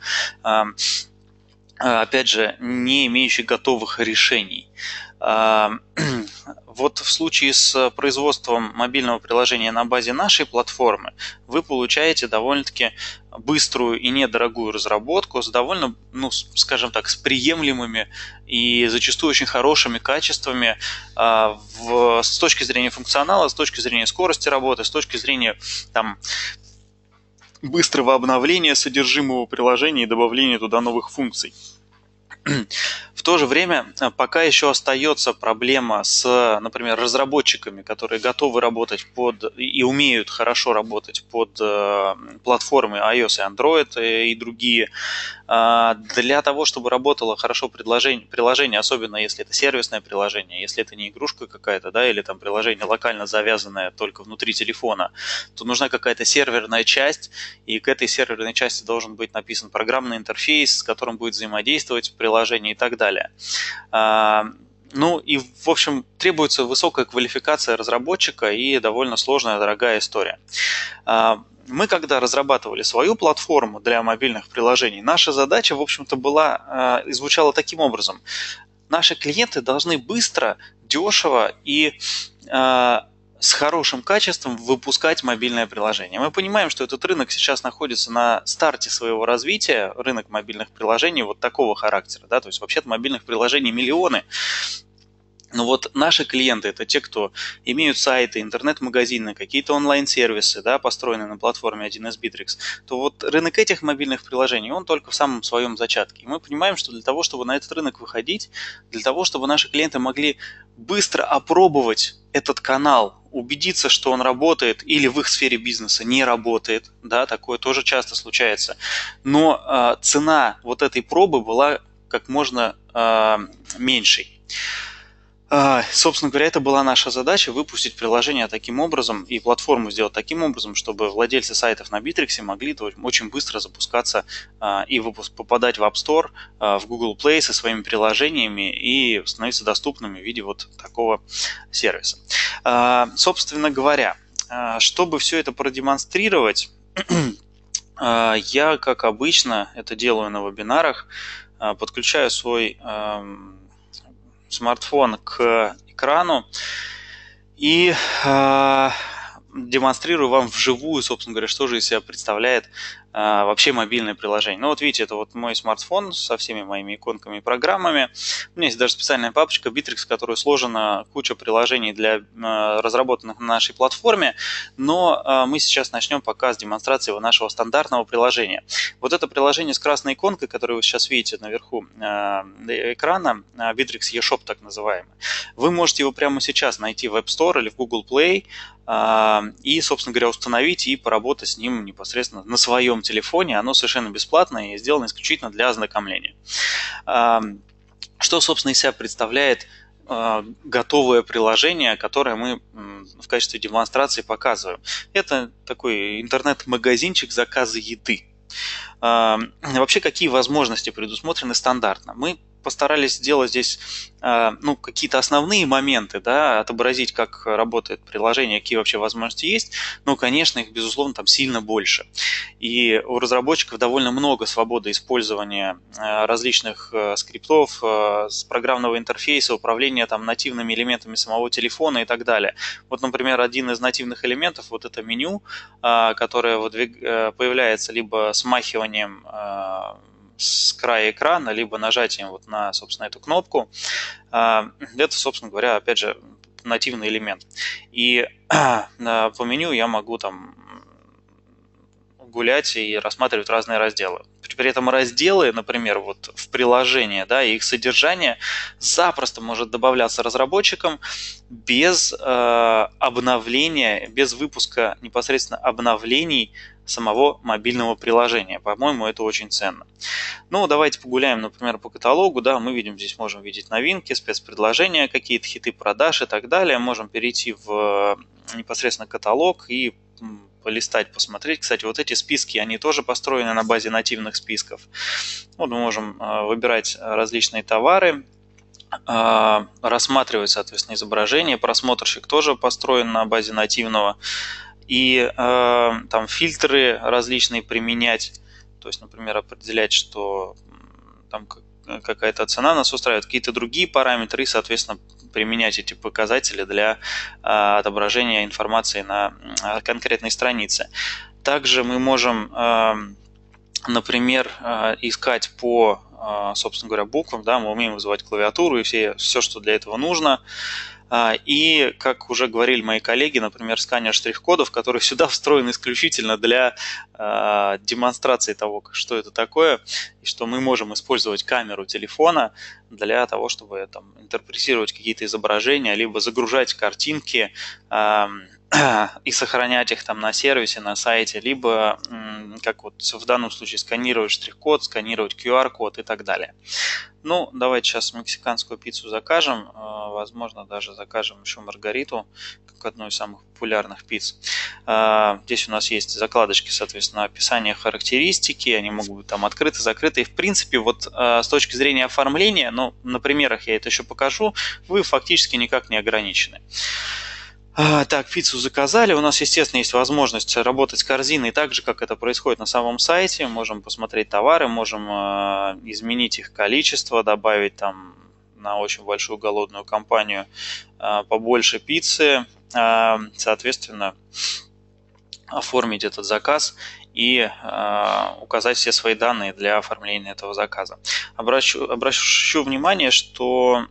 опять же, не имеющий готовых решений. Вот в случае с производством мобильного приложения на базе нашей платформы вы получаете довольно-таки быструю и недорогую разработку с довольно, скажем так, с приемлемыми и зачастую очень хорошими качествами с точки зрения функционала, с точки зрения скорости работы, с точки зрения быстрого обновления содержимого приложения и добавления туда новых функций. В то же время пока еще остается проблема с, например, разработчиками, которые готовы работать и умеют хорошо работать под платформы iOS и Android и другие. Для того, чтобы работало хорошо приложение, особенно если это сервисное приложение, если это не игрушка какая-то, да, или там приложение локально завязанное только внутри телефона, то нужна какая-то серверная часть, и к этой серверной части должен быть написан программный интерфейс, с которым будет взаимодействовать приложение и так далее. Ну и, в общем, требуется высокая квалификация разработчика и довольно сложная, дорогая история. Мы, когда разрабатывали свою платформу для мобильных приложений, наша задача, в общем-то, звучала таким образом. Наши клиенты должны быстро, дешево и с хорошим качеством выпускать мобильное приложение. Мы понимаем, что этот рынок сейчас находится на старте своего развития, рынок мобильных приложений вот такого характера, да, то есть вообще-то мобильных приложений миллионы. Но вот наши клиенты – это те, кто имеют сайты, интернет-магазины, какие-то онлайн-сервисы, да, построенные на платформе 1С Bittrex, то вот рынок этих мобильных приложений, он только в самом своем зачатке. И мы понимаем, что для того, чтобы на этот рынок выходить, для того, чтобы наши клиенты могли быстро опробовать этот канал, убедиться, что он работает или в их сфере бизнеса не работает, да, такое тоже часто случается, но цена вот этой пробы была как можно меньшей. Собственно говоря, это была наша задача – выпустить приложение таким образом и платформу сделать таким образом, чтобы владельцы сайтов на Bittrex могли очень быстро запускаться и попадать в App Store, в Google Play со своими приложениями и становиться доступными в виде вот такого сервиса. Собственно говоря, чтобы все это продемонстрировать, я, как обычно, это делаю на вебинарах, подключаю свой смартфон к экрану и демонстрирую вам вживую, собственно говоря, что же из себя представляет вообще мобильное приложение. Ну вот видите, это вот мой смартфон со всеми моими иконками и программами. У меня есть даже специальная папочка Bittrex, в которой сложена куча приложений, разработанных на нашей платформе, но мы сейчас начнем пока с демонстрации нашего стандартного приложения. Вот это приложение с красной иконкой, которое вы сейчас видите наверху экрана, Bittrex eShop так называемый, вы можете его прямо сейчас найти в App Store или в Google Play и, собственно говоря, установить и поработать с ним непосредственно на своем телефоне. Оно совершенно бесплатное и сделано исключительно для ознакомления. Что, собственно, из себя представляет готовое приложение, которое мы в качестве демонстрации показываем? Это такой интернет-магазинчик заказа еды. Вообще, какие возможности предусмотрены стандартно? Мы постарались сделать здесь какие-то основные моменты, да, отобразить, как работает приложение, какие вообще возможности есть, но, конечно, их, безусловно, там сильно больше. И у разработчиков довольно много свободы использования различных скриптов, с программного интерфейса, управления там нативными элементами самого телефона и так далее. Вот, например, один из нативных элементов, вот это меню, которое появляется либо смахиванием с края экрана, либо нажатием вот на, собственно, эту кнопку. Это, собственно говоря, опять же, нативный элемент. И по меню я могу там гулять и рассматривать разные разделы. При этом разделы, например, вот в приложении, да, их содержание запросто может добавляться разработчикам без обновления, без выпуска непосредственно обновлений самого мобильного приложения. По-моему, это очень ценно. Ну, давайте погуляем, например, по каталогу. Да, мы видим, здесь можем видеть новинки, спецпредложения, какие-то хиты продаж и так далее. Можем перейти в непосредственно каталог и полистать, посмотреть. Кстати, вот эти списки, они тоже построены на базе нативных списков. Вот мы можем выбирать различные товары, рассматривать, соответственно, изображение. Просмотрщик тоже построен на базе нативного. И там фильтры различные применять. То есть, например, определять, что там какая-то цена нас устраивает, какие-то другие параметры и, соответственно, применять эти показатели для отображения информации на конкретной странице. Также мы можем, например, искать по, собственно говоря, буквам, да, мы умеем вызывать клавиатуру и все, что для этого нужно. И, как уже говорили мои коллеги, например, сканер штрих-кодов, который сюда встроен исключительно для демонстрации того, что это такое, и что мы можем использовать камеру телефона для того, чтобы там интерпретировать какие-то изображения, либо загружать картинки и сохранять их там на сервисе, на сайте, либо, как вот в данном случае, сканировать штрих-код, сканировать QR-код и так далее. Ну, давайте сейчас мексиканскую пиццу закажем, возможно, даже закажем еще маргариту, как одну из самых популярных пицц. Здесь у нас есть закладочки, соответственно, описание, характеристики, они могут быть там открыты, закрыты. И, в принципе, вот с точки зрения оформления, ну, на примерах я это еще покажу, вы фактически никак не ограничены. Так, пиццу заказали. У нас, естественно, есть возможность работать с корзиной так же, как это происходит на самом сайте. Можем посмотреть товары, можем изменить их количество, добавить там на очень большую голодную компанию побольше пиццы. Соответственно, оформить этот заказ и указать все свои данные для оформления этого заказа. Обращу внимание, что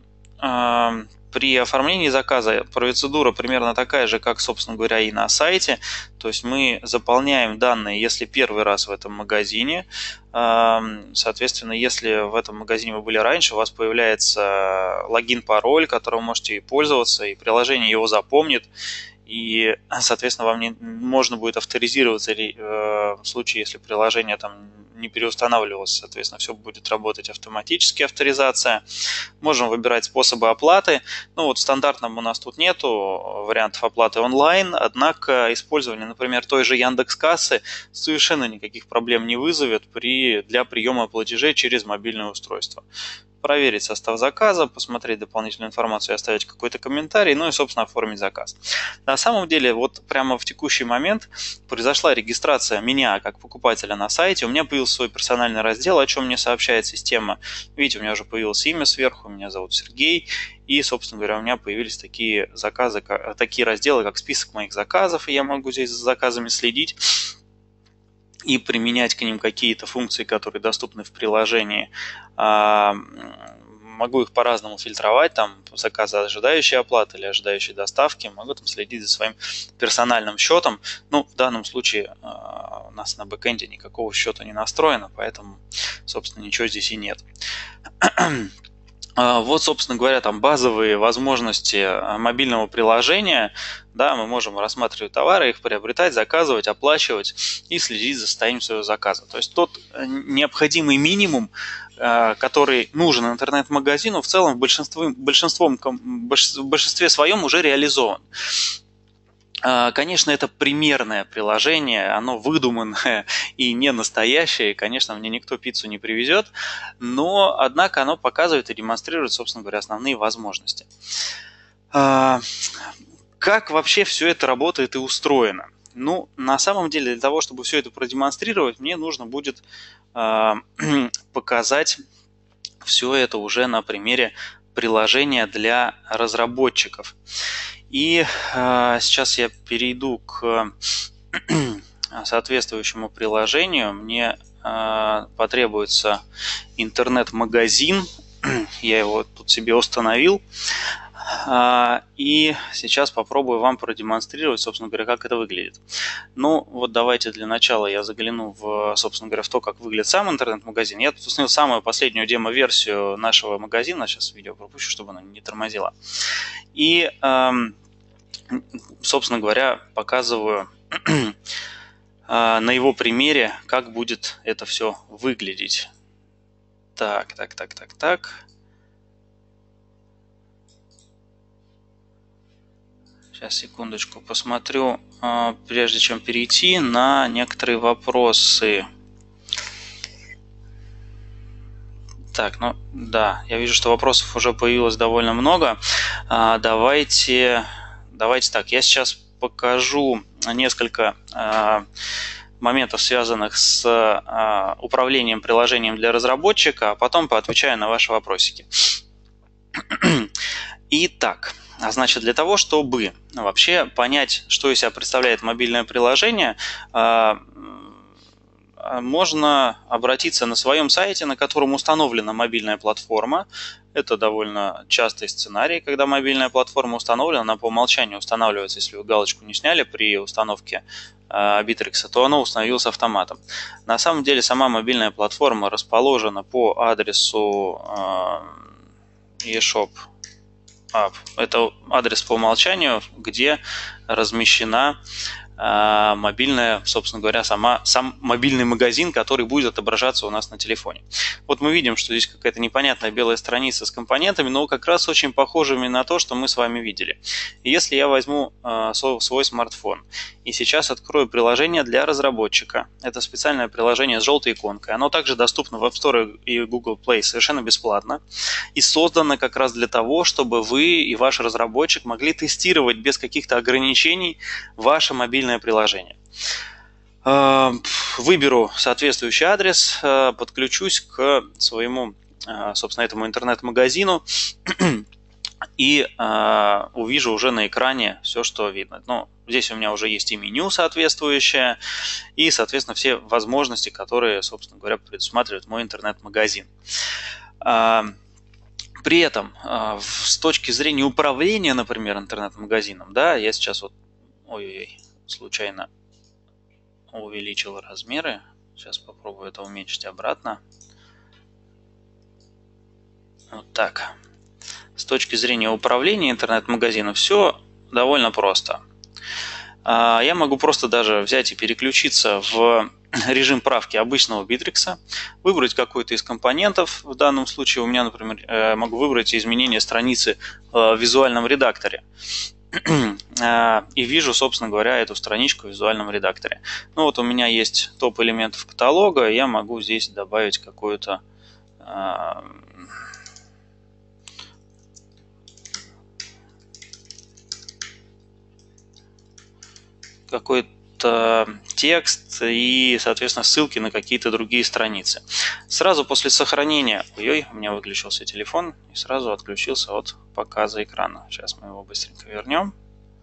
при оформлении заказа процедура примерно такая же, как, собственно говоря, и на сайте. То есть мы заполняем данные, если первый раз в этом магазине. Соответственно, если в этом магазине вы были раньше, у вас появляется логин-пароль, которым можете пользоваться, и приложение его запомнит. И, соответственно, вам можно будет авторизироваться в случае, если приложение там не переустанавливалось, соответственно, все будет работать автоматически, авторизация. Можем выбирать способы оплаты. Ну вот в стандартном у нас тут нету вариантов оплаты онлайн, однако использование, например, той же Яндекс.Кассы совершенно никаких проблем не вызовет для приема платежей через мобильное устройство. Проверить состав заказа, посмотреть дополнительную информацию и оставить какой-то комментарий, ну и, собственно, оформить заказ. На самом деле, вот прямо в текущий момент произошла регистрация меня как покупателя на сайте, у меня появился свой персональный раздел, о чем мне сообщает система. Видите, у меня уже появилось имя сверху, меня зовут Сергей, и, собственно говоря, у меня появились такие разделы, как список моих заказов, и я могу здесь за заказами следить и применять к ним какие-то функции, которые доступны в приложении. Могу их по-разному фильтровать, там заказы ожидающие оплаты или ожидающие доставки, могу там следить за своим персональным счетом. Ну, в данном случае у нас на бэкэнде никакого счета не настроено, поэтому, собственно, ничего здесь и нет. Вот, собственно говоря, там базовые возможности мобильного приложения. Да, мы можем рассматривать товары, их приобретать, заказывать, оплачивать и следить за состоянием своего заказа. То есть тот необходимый минимум, который нужен интернет-магазину, в целом в большинстве своем уже реализован. Конечно, это примерное приложение, оно выдуманное и не настоящее, и, конечно, мне никто пиццу не привезет, но, однако, оно показывает и демонстрирует, собственно говоря, основные возможности. Как вообще все это работает и устроено? Ну, на самом деле, для того, чтобы все это продемонстрировать, мне нужно будет показать все это уже на примере приложения для разработчиков. И сейчас я перейду к соответствующему приложению. Мне потребуется интернет-магазин. Я его тут себе установил. И сейчас попробую вам продемонстрировать, собственно говоря, как это выглядит. Ну, вот давайте для начала я загляну в, собственно говоря, в то, как выглядит сам интернет-магазин. Я тут установил самую последнюю демо-версию нашего магазина. Сейчас видео пропущу, чтобы оно не тормозило. И, собственно говоря, показываю на его примере, как будет это все выглядеть. Так. Сейчас, секундочку, посмотрю, прежде чем перейти на некоторые вопросы. Так, ну да, я вижу, что вопросов уже появилось довольно много. Давайте так, я сейчас покажу несколько моментов, связанных с управлением приложением для разработчика, а потом поотвечаю на ваши вопросики. Итак, значит, для того, чтобы вообще понять, что из себя представляет мобильное приложение, можно обратиться на своем сайте, на котором установлена мобильная платформа. Это довольно частый сценарий, когда мобильная платформа установлена, она по умолчанию устанавливается, если вы галочку не сняли при установке Bittrex, то оно установилось автоматом. На самом деле сама мобильная платформа расположена по адресу eShop App. Это адрес по умолчанию, где размещена мобильная, собственно говоря, сам мобильный магазин, который будет отображаться у нас на телефоне. Вот мы видим, что здесь какая-то непонятная белая страница с компонентами, но как раз очень похожими на то, что мы с вами видели. И если я возьму свой смартфон и сейчас открою приложение для разработчика, это специальное приложение с желтой иконкой, оно также доступно в App Store и Google Play совершенно бесплатно и создано как раз для того, чтобы вы и ваш разработчик могли тестировать без каких-то ограничений ваше мобильное приложение. Выберу соответствующий адрес, подключусь к своему, собственно, этому интернет-магазину и увижу уже на экране все, что видно. Ну, здесь у меня уже есть и меню соответствующее, и, соответственно, все возможности, которые, собственно говоря, предусматривает мой интернет-магазин. При этом, с точки зрения управления, например, интернет-магазином, да, я сейчас вот, случайно увеличил размеры. Сейчас попробую это уменьшить обратно. Вот так. С точки зрения управления интернет-магазином все довольно просто. Я могу просто даже взять и переключиться в режим правки обычного Bittrex, выбрать какой-то из компонентов. В данном случае у меня, например, могу выбрать изменение страницы в визуальном редакторе. И вижу, собственно говоря, эту страничку в визуальном редакторе. Ну вот у меня есть топ элементов каталога, я могу здесь добавить какую-то текст и, соответственно, ссылки на какие-то другие страницы. Сразу после сохранения... у меня выключился телефон и сразу отключился от показа экрана. Сейчас мы его быстренько вернем.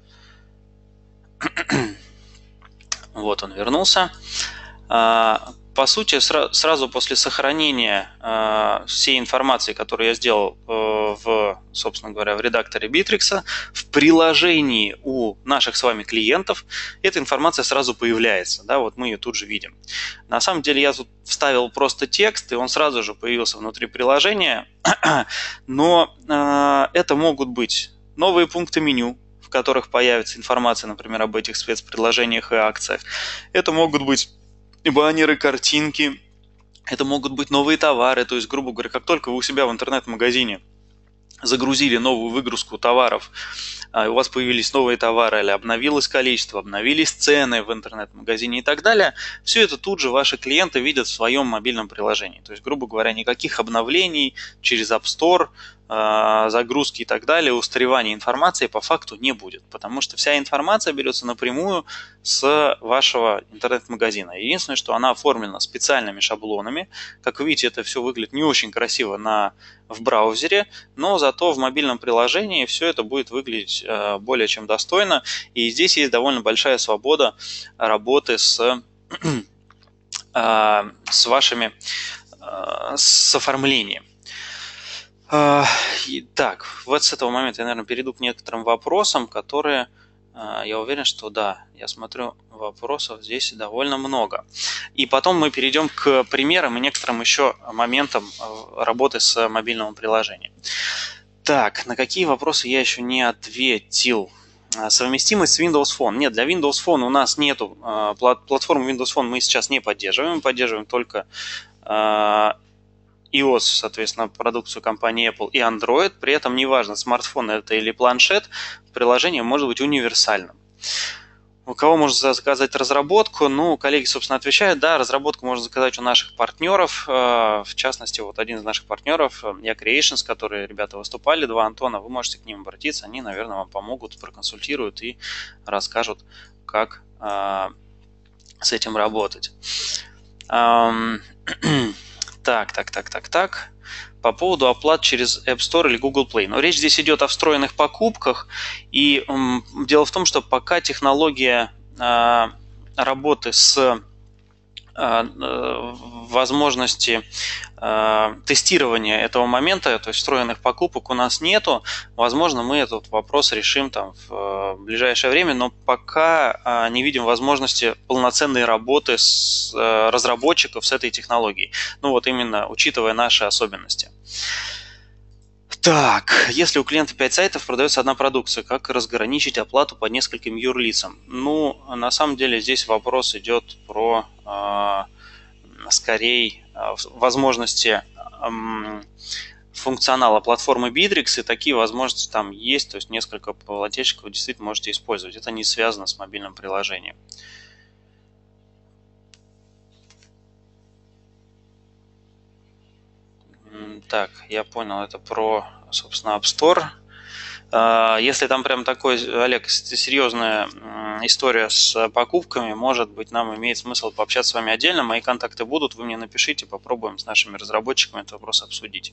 Вот он вернулся. По сути, сразу после сохранения всей информации, которую я сделал собственно говоря, в редакторе Bittrex, в приложении у наших с вами клиентов эта информация сразу появляется. Да, вот мы ее тут же видим. На самом деле я тут вставил просто текст, и он сразу же появился внутри приложения. Но это могут быть новые пункты меню, в которых появится информация, например, об этих спецпредложениях и акциях. Это могут быть баннеры, картинки, это могут быть новые товары. То есть, грубо говоря, как только вы у себя в интернет-магазине загрузили новую выгрузку товаров, у вас появились новые товары или обновилось количество, обновились цены в интернет-магазине и так далее, все это тут же ваши клиенты видят в своем мобильном приложении. То есть, грубо говоря, никаких обновлений через App Store, загрузки и так далее, устаревания информации по факту не будет, потому что вся информация берется напрямую с вашего интернет-магазина. Единственное, что она оформлена специальными шаблонами. Как вы видите, это все выглядит не очень красиво в браузере, но зато в мобильном приложении все это будет выглядеть более чем достойно. И здесь есть довольно большая свобода работы с оформлением. Так, вот с этого момента я, наверное, перейду к некоторым вопросам, которые, я уверен, что да, я смотрю, вопросов здесь довольно много. И потом мы перейдем к примерам и некоторым еще моментам работы с мобильным приложением. Так, на какие вопросы я еще не ответил? Совместимость с Windows Phone. Нет, для Windows Phone у нас нету, платформу Windows Phone мы сейчас не поддерживаем, мы поддерживаем только iOS, соответственно, продукцию компании Apple и Android. При этом неважно, смартфон это или планшет, приложение может быть универсальным. У кого можно заказать разработку? Ну, коллеги, собственно, отвечают, да, разработку можно заказать у наших партнеров. В частности, вот один из наших партнеров, Я Creations, которые ребята выступали, два Антона, вы можете к ним обратиться, они, наверное, вам помогут, проконсультируют и расскажут, как с этим работать. Так. По поводу оплат через App Store или Google Play. Но речь здесь идет о встроенных покупках. И дело в том, что пока технология работы с возможности тестирования этого момента, то есть встроенных покупок у нас нету. Возможно, мы этот вопрос решим там в ближайшее время, но пока не видим возможности полноценной работы с разработчиков с этой технологией. Ну вот именно учитывая наши особенности. Так, если у клиента 5 сайтов, продается одна продукция, как разграничить оплату по нескольким юрлицам? Ну, на самом деле здесь вопрос идет про, скорее, возможности функционала платформы Bittrex, и такие возможности там есть, то есть несколько плательщиков вы действительно можете использовать. Это не связано с мобильным приложением. Так, я понял, это про, собственно, App Store. Если там прям такой, Олег, серьезная история с покупками, может быть, нам имеет смысл пообщаться с вами отдельно. Мои контакты будут, вы мне напишите, попробуем с нашими разработчиками этот вопрос обсудить.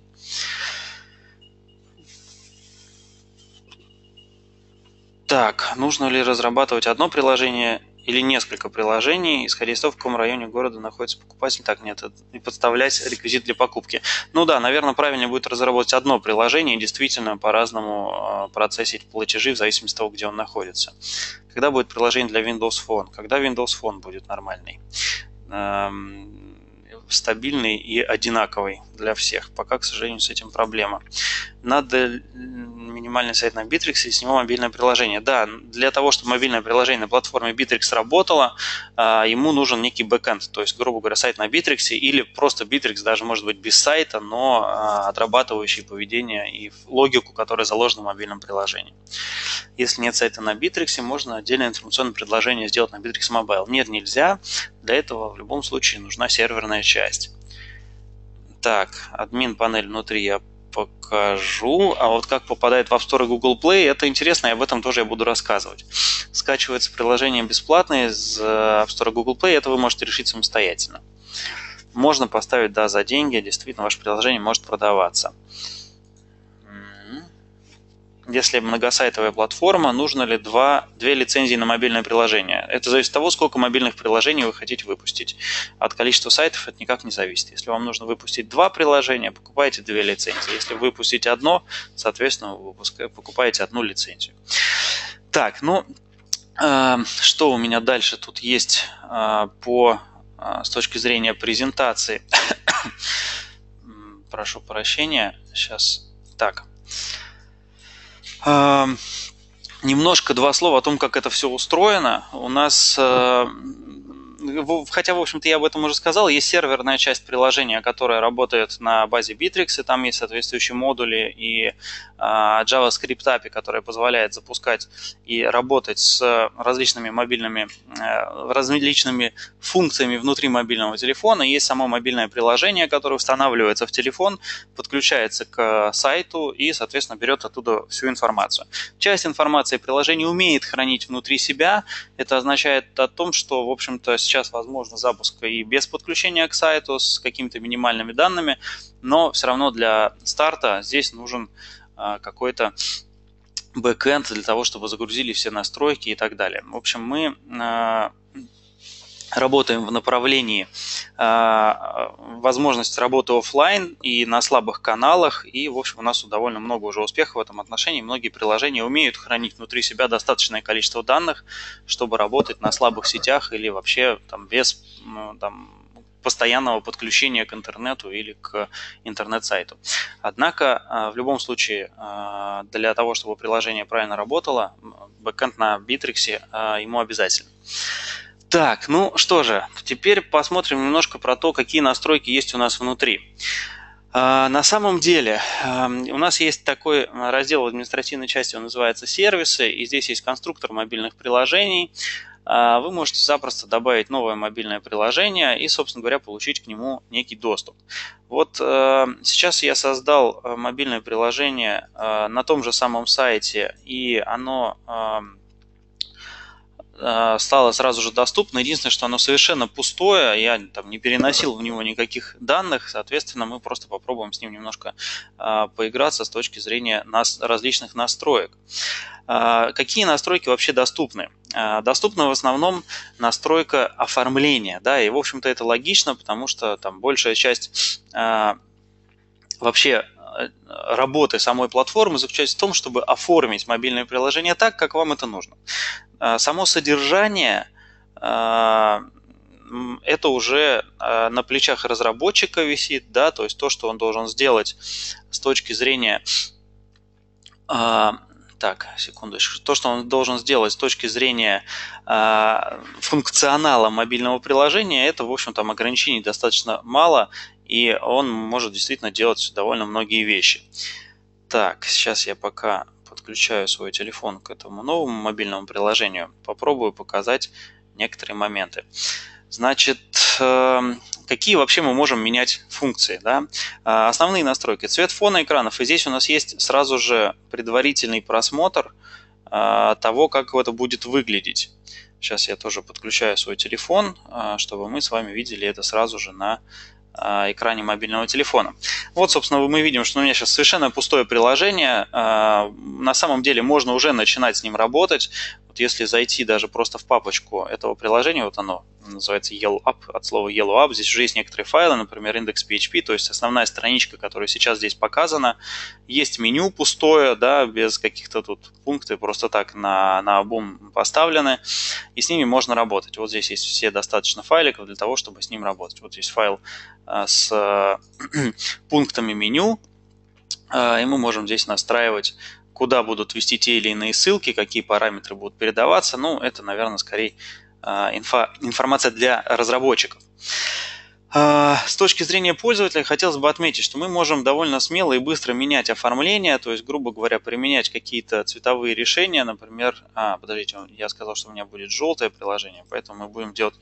Так, нужно ли разрабатывать одно приложение или несколько приложений, исходя из того, в каком районе города находится покупатель? Так, нет, и подставлять реквизит для покупки. Ну да, наверное, правильнее будет разработать одно приложение и действительно по-разному процессить платежи в зависимости от того, где он находится. Когда будет приложение для Windows Phone? Когда Windows Phone будет нормальный? Стабильный и одинаковый для всех. Пока, к сожалению, с этим проблема. Надо минимальный сайт на Bittrex и с него мобильное приложение. Да, для того, чтобы мобильное приложение на платформе Bittrex работало, ему нужен некий бэкэнд, то есть, грубо говоря, сайт на Bittrex или просто Bittrex, даже может быть без сайта, но отрабатывающий поведение и логику, которая заложена в мобильном приложении. Если нет сайта на Bittrex, можно отдельное информационное предложение сделать на Bittrex Mobile. Нет, нельзя. Для этого в любом случае нужна серверная часть. Так, админ панель внутри я покажу. А вот как попадает в App Store и Google Play, это интересно, и об этом тоже я буду рассказывать. Скачивается приложение бесплатное из App Store и Google Play, это вы можете решить самостоятельно. Можно поставить, да, за деньги, действительно, ваше приложение может продаваться. Если многосайтовая платформа, нужно ли две лицензии на мобильное приложение? Это зависит от того, сколько мобильных приложений вы хотите выпустить. От количества сайтов это никак не зависит. Если вам нужно выпустить 2 приложения, покупаете 2 лицензии. Если вы выпустите одно, соответственно, вы покупаете 1 лицензию. Так, ну, что у меня дальше тут есть с точки зрения презентации? Прошу прощения. Сейчас. Так. Немножко 2 слова о том, как это все устроено. У нас, хотя, в общем-то, я об этом уже сказал, есть серверная часть приложения, которая работает на базе Bittrex, и там есть соответствующие модули и JavaScript API, которая позволяет запускать и работать с различными различными функциями внутри мобильного телефона. Есть само мобильное приложение, которое устанавливается в телефон, подключается к сайту и, соответственно, берет оттуда всю информацию. Часть информации приложение умеет хранить внутри себя. Это означает о том, что, в общем-то, сейчас возможно запуск и без подключения к сайту с какими-то минимальными данными, но все равно для старта здесь нужен какой-то бэкэнд для того, чтобы загрузили все настройки и так далее. В общем, мы работаем в направлении возможности работы офлайн и на слабых каналах, и, в общем, у нас довольно много уже успехов в этом отношении. Многие приложения умеют хранить внутри себя достаточное количество данных, чтобы работать на слабых сетях или вообще там, без постоянного подключения к интернету или к интернет-сайту. Однако, в любом случае, для того, чтобы приложение правильно работало, бэкэнд на Bittrex ему обязательно. Так, ну что же, теперь посмотрим немножко про то, какие настройки есть у нас внутри. На самом деле, у нас есть такой раздел в административной части, он называется «Сервисы», и здесь есть конструктор мобильных приложений. Вы можете запросто добавить новое мобильное приложение и, собственно говоря, получить к нему некий доступ. Вот сейчас я создал мобильное приложение на том же самом сайте, и оно стало сразу же доступно. Единственное, что оно совершенно пустое, я там не переносил в него никаких данных, соответственно, мы просто попробуем с ним немножко поиграться с точки зрения различных настроек. Какие настройки вообще доступны? Доступна в основном настройка оформления, да, и в общем-то это логично, потому что там большая часть вообще работы самой платформы заключается в том, чтобы оформить мобильное приложение так, как вам это нужно. Само содержание это уже на плечах разработчика висит, да, то есть то, что он должен сделать с точки зрения так, секундочку. То, что он должен сделать с точки зрения функционала мобильного приложения, это, в общем, там ограничений достаточно мало, и он может действительно делать довольно многие вещи. Так, сейчас я пока подключаю свой телефон к этому новому мобильному приложению, попробую показать некоторые моменты. Значит, какие вообще мы можем менять функции, да? Основные настройки. Цвет фона экранов. И здесь у нас есть сразу же предварительный просмотр того, как это будет выглядеть. Сейчас я тоже подключаю свой телефон, чтобы мы с вами видели это сразу же на экране мобильного телефона. Вот, собственно, мы видим, что у меня сейчас совершенно пустое приложение. На самом деле можно уже начинать с ним работать. Вот если зайти даже просто в папочку этого приложения, вот оно называется Yellow App, от слова Yellow App, здесь уже есть некоторые файлы, например, index.php, то есть основная страничка, которая сейчас здесь показана. Есть меню пустое, да, без каких-то тут пунктов, просто так на обум поставлены, и с ними можно работать. Вот здесь есть все достаточно файликов для того, чтобы с ним работать. Вот есть файл с пунктами меню, и мы можем здесь настраивать, куда будут вести те или иные ссылки, какие параметры будут передаваться. Ну, это, наверное, скорее информация для разработчиков. С точки зрения пользователя хотелось бы отметить, что мы можем довольно смело и быстро менять оформление, то есть, грубо говоря, применять какие-то цветовые решения, например, подождите, я сказал, что у меня будет желтое приложение, поэтому мы будем делать,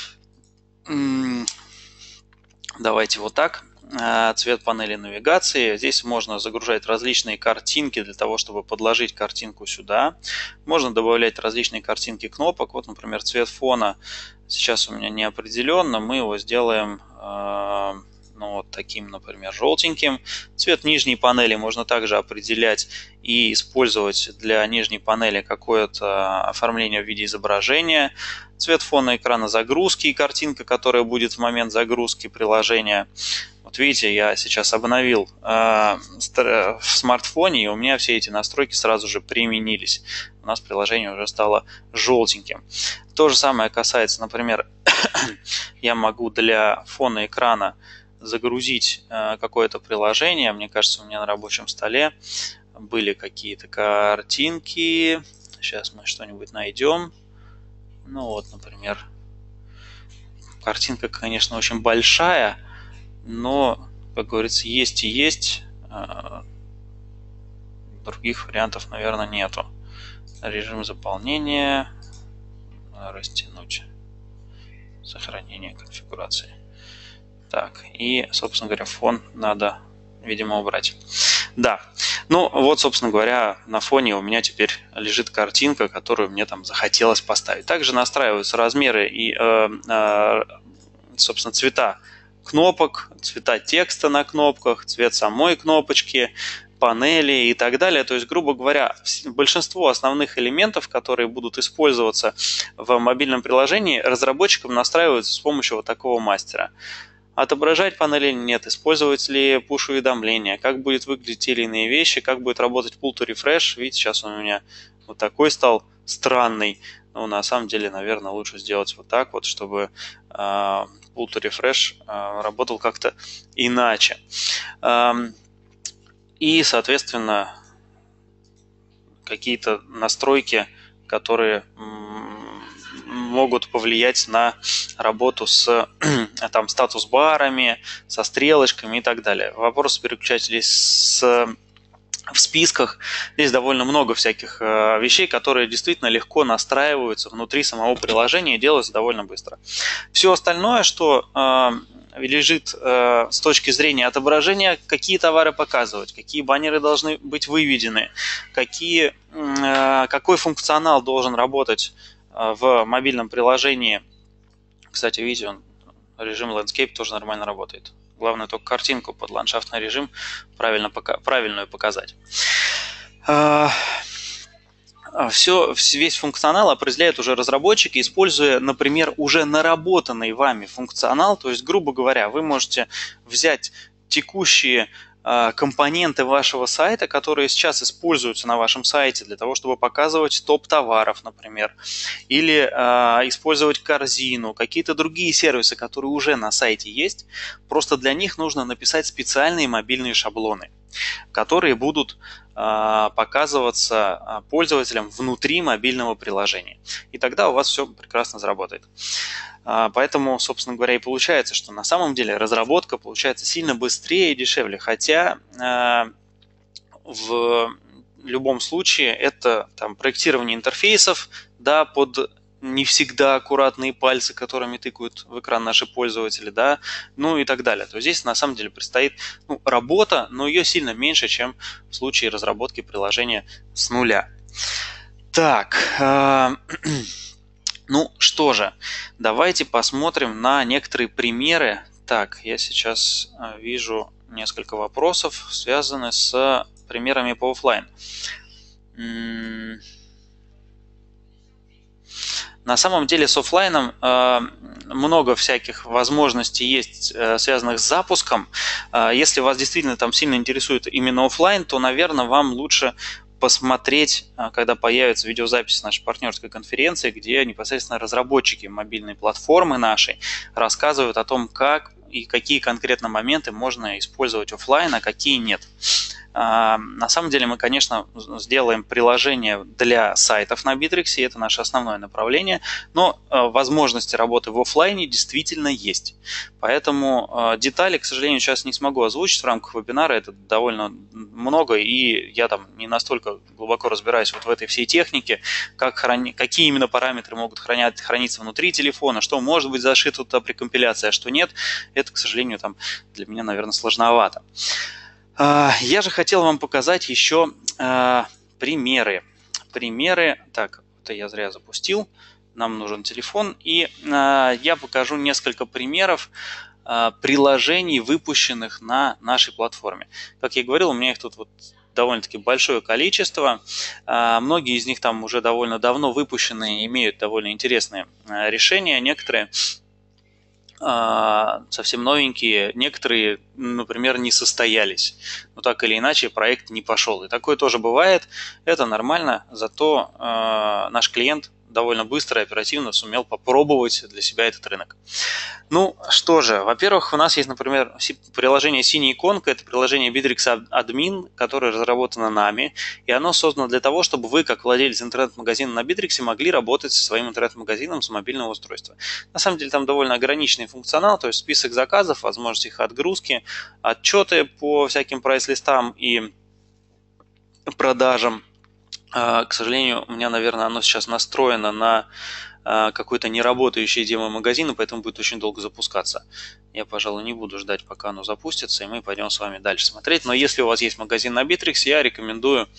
давайте вот так. Цвет панели навигации. Здесь можно загружать различные картинки для того, чтобы подложить картинку сюда. Можно добавлять различные картинки кнопок. Вот, например, цвет фона сейчас у меня не определен, но мы его сделаем вот таким, например, желтеньким. Цвет нижней панели можно также определять и использовать для нижней панели какое-то оформление в виде изображения. Цвет фона экрана загрузки и картинка, которая будет в момент загрузки приложения. Вот видите, я сейчас обновил в смартфоне, и у меня все эти настройки сразу же применились. У нас приложение уже стало желтеньким. То же самое касается, например, я могу для фона экрана загрузить какое-то приложение. Мне кажется, у меня на рабочем столе были какие-то картинки. Сейчас мы что-нибудь найдем. Ну вот, например, картинка, конечно, очень большая, но, как говорится, есть и есть. Других вариантов, наверное, нету. Режим заполнения. Растянуть. Сохранение конфигурации. Так, и, собственно говоря, фон надо, видимо, убрать. Да, ну вот, собственно говоря, на фоне у меня теперь лежит картинка, которую мне там захотелось поставить. Также настраиваются размеры и, собственно, цвета кнопок, цвета текста на кнопках, цвет самой кнопочки, панели и так далее. То есть, грубо говоря, большинство основных элементов, которые будут использоваться в мобильном приложении, разработчикам настраиваются с помощью вот такого мастера. Отображать панели нет, использовать ли push-уведомления, как будет выглядеть те или иные вещи, как будет работать pull to refresh. Видите, сейчас он у меня вот такой стал странный. Но на самом деле, наверное, лучше сделать вот так вот, чтобы pull to refresh работал как-то иначе. И, соответственно, какие-то настройки, которые могут повлиять на работу с там, статус-барами, со стрелочками и так далее. Вопросы переключателей в списках. Здесь довольно много всяких вещей, которые действительно легко настраиваются внутри самого приложения и делаются довольно быстро. Все остальное, что лежит с точки зрения отображения, какие товары показывать, какие баннеры должны быть выведены, какой функционал должен работать в мобильном приложении. Кстати, видите, режим Landscape тоже нормально работает. Главное только картинку под ландшафтный режим правильную показать. Весь функционал определяют уже разработчики, используя, например, уже наработанный вами функционал. То есть, грубо говоря, вы можете взять текущие компоненты вашего сайта, которые сейчас используются на вашем сайте для того, чтобы показывать топ товаров, например, или использовать корзину, какие-то другие сервисы, которые уже на сайте есть. Просто для них нужно написать специальные мобильные шаблоны, которые будут показываться пользователям внутри мобильного приложения. И тогда у вас все прекрасно заработает. Поэтому, собственно говоря, и получается, что на самом деле разработка получается сильно быстрее и дешевле. Хотя в любом случае это там, проектирование интерфейсов, да, под не всегда аккуратные пальцы, которыми тыкают в экран наши пользователи, да, ну и так далее. То есть здесь на самом деле предстоит работа, но ее сильно меньше, чем в случае разработки приложения с нуля. Так, ну что же, давайте посмотрим на некоторые примеры. Так, я сейчас вижу несколько вопросов, связанных с примерами по офлайн. На самом деле с офлайном много всяких возможностей есть, связанных с запуском. Если вас действительно там сильно интересует именно офлайн, то, наверное, вам лучше посмотреть, когда появится видеозапись нашей партнерской конференции, где непосредственно разработчики мобильной платформы нашей рассказывают о том, как и какие конкретно моменты можно использовать офлайн, а какие нет. На самом деле мы, конечно, сделаем приложение для сайтов на Bittrex, это наше основное направление, но возможности работы в офлайне действительно есть. Поэтому детали, к сожалению, сейчас не смогу озвучить в рамках вебинара, это довольно много, и я там не настолько глубоко разбираюсь вот в этой всей технике, какие именно параметры могут храниться внутри телефона, что может быть зашито туда при компиляции, а что нет, это, к сожалению, там для меня, наверное, сложновато. Я же хотел вам показать еще примеры. Так, это я зря запустил. Нам нужен телефон. И я покажу несколько примеров приложений, выпущенных на нашей платформе. Как я говорил, у меня их тут вот довольно-таки большое количество. Многие из них там уже довольно давно выпущены, имеют довольно интересные решения. Некоторые совсем новенькие, некоторые, например, не состоялись. Но так или иначе проект не пошел. И такое тоже бывает. Это нормально, зато наш клиент довольно быстро и оперативно сумел попробовать для себя этот рынок. Ну что же, во-первых, у нас есть, например, приложение «Синяя иконка». Это приложение Bittrex Admin, которое разработано нами. И оно создано для того, чтобы вы, как владелец интернет-магазина на Bittrex, могли работать со своим интернет-магазином с мобильного устройства. На самом деле там довольно ограниченный функционал, то есть список заказов, возможность их отгрузки, отчеты по всяким прайс-листам и продажам. К сожалению, у меня, наверное, оно сейчас настроено на какой-то неработающий демо-магазин, и поэтому будет очень долго запускаться. Я, пожалуй, не буду ждать, пока оно запустится, и мы пойдем с вами дальше смотреть. Но если у вас есть магазин на Bittrex, я рекомендую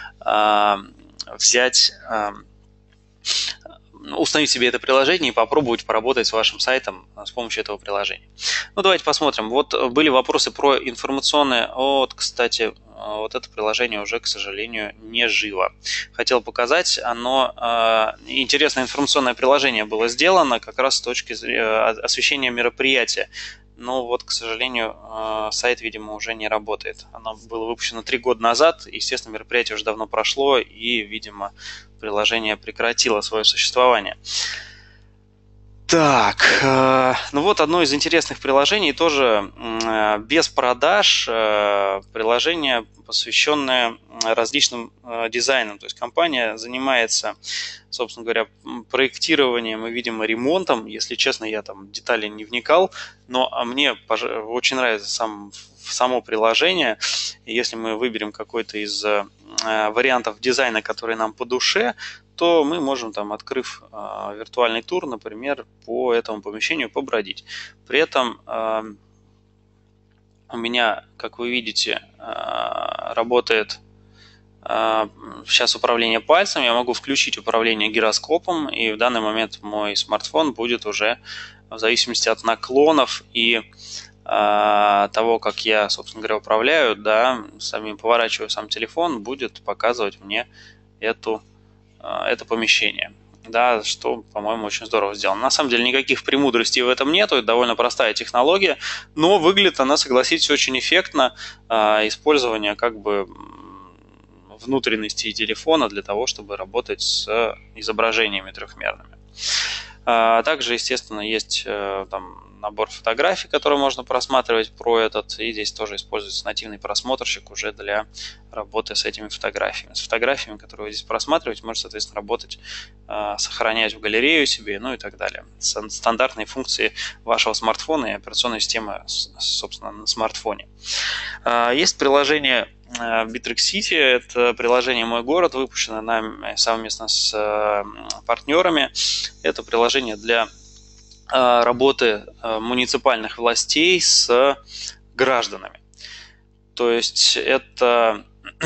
установить себе это приложение и попробовать поработать с вашим сайтом с помощью этого приложения. Ну, давайте посмотрим. Вот были вопросы про информационные. Вот, кстати, вот это приложение уже, к сожалению, не живо. Хотел показать, интересное информационное приложение было сделано как раз с точки освещения мероприятия. Но вот, к сожалению, сайт, видимо, уже не работает. Оно было выпущено 3 года назад, естественно, мероприятие уже давно прошло, и, видимо, приложение прекратило свое существование. Так, ну вот одно из интересных приложений, тоже без продаж, приложение, посвященное различным дизайнам. То есть компания занимается, собственно говоря, проектированием и, видимо, ремонтом. Если честно, я там в детали не вникал, но мне очень нравится само приложение. И если мы выберем какой-то из вариантов дизайна, который нам по душе, то мы можем, там, открыв виртуальный тур, например, по этому помещению побродить. При этом у меня, как вы видите, работает сейчас управление пальцем. Я могу включить управление гироскопом, и в данный момент мой смартфон будет уже, в зависимости от наклонов и того, как я, собственно говоря, управляю, да, поворачиваю сам телефон, будет показывать мне это помещение, да, что, по-моему, очень здорово сделано. На самом деле никаких премудростей в этом нету, это довольно простая технология, но выглядит она, согласитесь, очень эффектно. Использование как бы внутренностей телефона для того, чтобы работать с изображениями трехмерными. Также, естественно, есть там набор фотографий, которые можно просматривать и здесь тоже используется нативный просмотрщик уже для работы с этими фотографиями. С фотографиями, которые вы здесь просматриваете, можете, соответственно, работать, сохранять в галерею себе, ну и так далее. Стандартные функции вашего смартфона и операционной системы, собственно, на смартфоне. Есть приложение Bittrex City, это приложение «Мой город», выпущено нами совместно с партнерами. Это приложение для работы муниципальных властей с гражданами. То есть это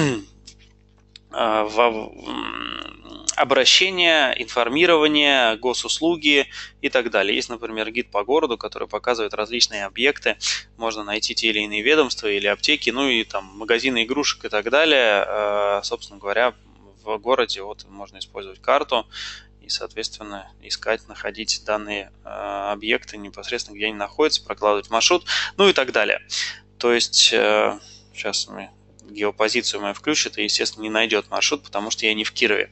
обращение, информирование, госуслуги и так далее. Есть, например, гид по городу, который показывает различные объекты. Можно найти те или иные ведомства или аптеки, ну и там магазины игрушек и так далее. Собственно говоря, в городе вот можно использовать карту и, соответственно, искать, находить данные объекты непосредственно, где они находятся, прокладывать маршрут, ну и так далее. То есть сейчас геопозицию мою включит и, естественно, не найдет маршрут, потому что я не в Кирове.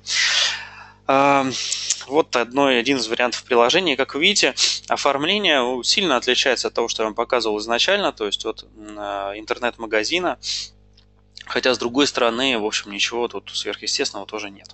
Вот один из вариантов приложения. Как вы видите, оформление сильно отличается от того, что я вам показывал изначально, то есть от интернет-магазина. Хотя, с другой стороны, в общем, ничего тут сверхъестественного тоже нет.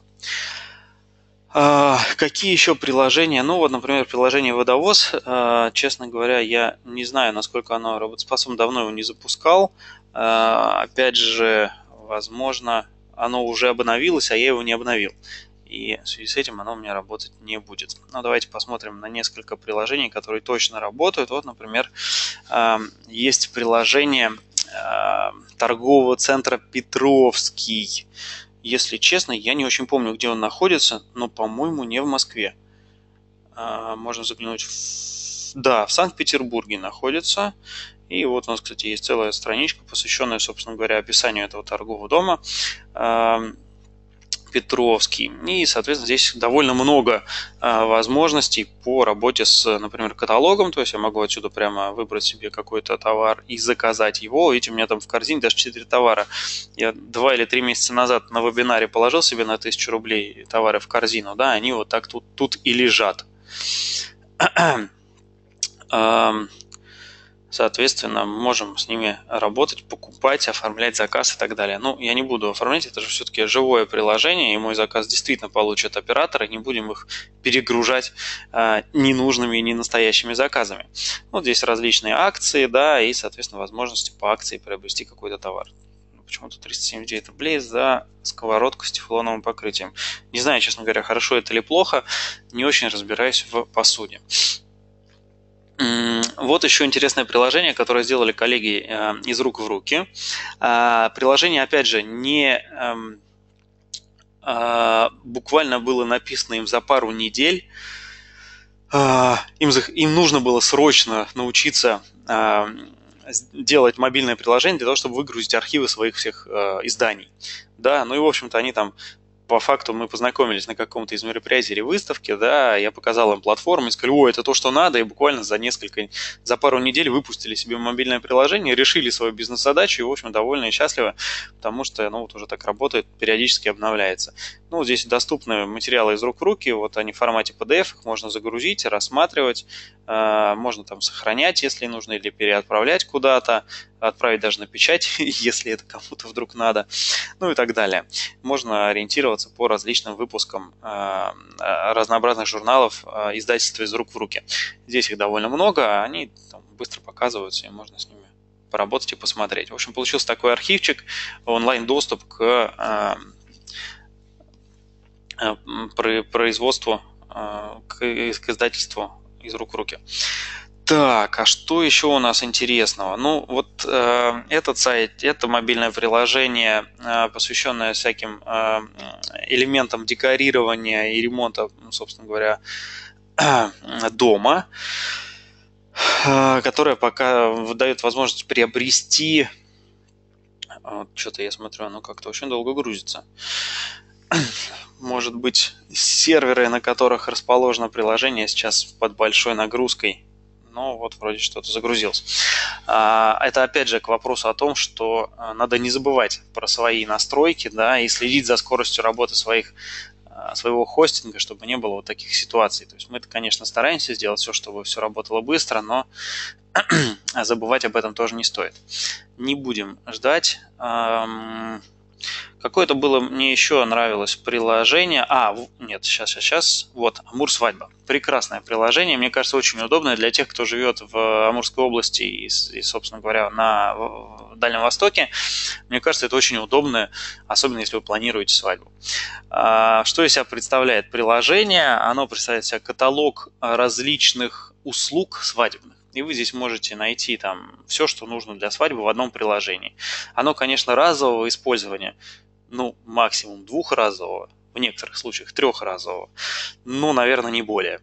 Какие еще приложения? Ну вот, например, приложение «Водовоз». Честно говоря, я не знаю, насколько оно работоспособно, давно его не запускал. Опять же, возможно, оно уже обновилось, а я его не обновил. И в связи с этим оно у меня работать не будет. Но давайте посмотрим на несколько приложений, которые точно работают. Вот, например, есть приложение торгового центра «Петровский». Если честно, я не очень помню, где он находится, но, по-моему, не в Москве. Можно заглянуть в Санкт-Петербурге находится. И вот у нас, кстати, есть целая страничка, посвященная, собственно говоря, описанию этого торгового дома Петровский. И, соответственно, здесь довольно много возможностей по работе с, например, каталогом. То есть я могу отсюда прямо выбрать себе какой-то товар и заказать его. Видите, у меня там в корзине даже 4 товара. Я 2 или 3 месяца назад на вебинаре положил себе на 1000 рублей товары в корзину. Да, они вот так тут и лежат. Соответственно, можем с ними работать, покупать, оформлять заказ и так далее. Ну, я не буду оформлять, это же все-таки живое приложение, и мой заказ действительно получит оператор, и не будем их перегружать ненужными и ненастоящими заказами. Вот здесь различные акции, да, и, соответственно, возможности по акции приобрести какой-то товар. Почему-то 379 рублей за сковородку с тефлоновым покрытием. Не знаю, честно говоря, хорошо это или плохо, не очень разбираюсь в посуде. Вот еще интересное приложение, которое сделали коллеги из рук в руки. Приложение, опять же, не буквально было написано им за пару недель. Им нужно было срочно научиться делать мобильное приложение для того, чтобы выгрузить архивы своих всех изданий. Да, ну и, в общем-то, они там по факту мы познакомились на каком-то из мероприятий или выставке, да, я показал им платформу и сказали, о, это то, что надо, и буквально за пару недель выпустили себе мобильное приложение, решили свою бизнес-задачу и, в общем, довольны и счастливы, потому что, ну, вот уже так работает, периодически обновляется. Ну, здесь доступны материалы из рук в руки, вот они в формате PDF, их можно загрузить, рассматривать, можно там сохранять, если нужно, или переотправлять куда-то, отправить даже на печать, если это кому-то вдруг надо, ну и так далее. Можно ориентироваться по различным выпускам разнообразных журналов издательства из рук в руки. Здесь их довольно много, они там быстро показываются, и можно с ними поработать и посмотреть. В общем, получился такой архивчик, онлайн-доступ к производству, к издательству из рук в руки. Так, а что еще у нас интересного? Ну, вот этот сайт, это мобильное приложение, посвященное всяким элементам декорирования и ремонта, собственно говоря, дома, которое пока дает возможность приобрести... Вот, что-то я смотрю, оно как-то очень долго грузится. Может быть, серверы, на которых расположено приложение, сейчас под большой нагрузкой. Но вот вроде что-то загрузилось. Это опять же к вопросу о том, что надо не забывать про свои настройки, да, и следить за скоростью работы своего хостинга, чтобы не было вот таких ситуаций. То есть мы-то, конечно, стараемся сделать все, чтобы все работало быстро, но забывать об этом тоже не стоит. Не будем ждать. Какое-то было, мне еще нравилось приложение. Нет, сейчас. Вот, Амур Свадьба. Прекрасное приложение. Мне кажется, очень удобное для тех, кто живет в Амурской области и собственно говоря, на Дальнем Востоке. Мне кажется, это очень удобно, особенно если вы планируете свадьбу. Что из себя представляет приложение? Оно представляет из себя каталог различных услуг свадебных. И вы здесь можете найти там все, что нужно для свадьбы в одном приложении. Оно, конечно, разового использования, ну, максимум двухразового, в некоторых случаях трехразового, но, наверное, не более.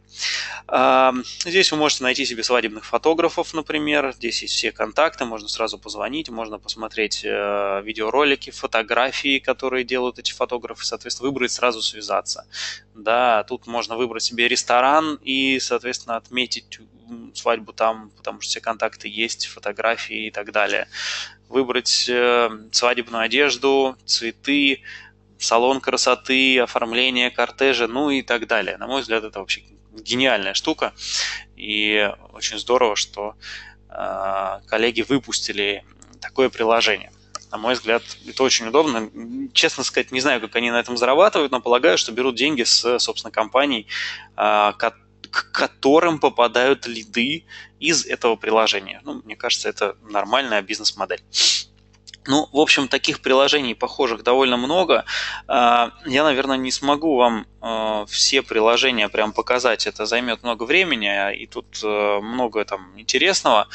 Здесь вы можете найти себе свадебных фотографов, например. Здесь есть все контакты, можно сразу позвонить, можно посмотреть видеоролики, фотографии, которые делают эти фотографы, соответственно, выбрать, сразу связаться. Да, тут можно выбрать себе ресторан и, соответственно, отметить свадьбу там, потому что все контакты есть, фотографии и так далее. Выбрать свадебную одежду, цветы, салон красоты, оформление кортежа, ну и так далее. На мой взгляд, это вообще гениальная штука. И очень здорово, что коллеги выпустили такое приложение. На мой взгляд, это очень удобно. Честно сказать, не знаю, как они на этом зарабатывают, но полагаю, что берут деньги с, собственно, компаний, к которым попадают лиды из этого приложения. Ну, мне кажется, это нормальная бизнес-модель. Ну, в общем, таких приложений похожих довольно много. Я, наверное, не смогу вам все приложения прям показать, это займет много времени, и тут много там интересного.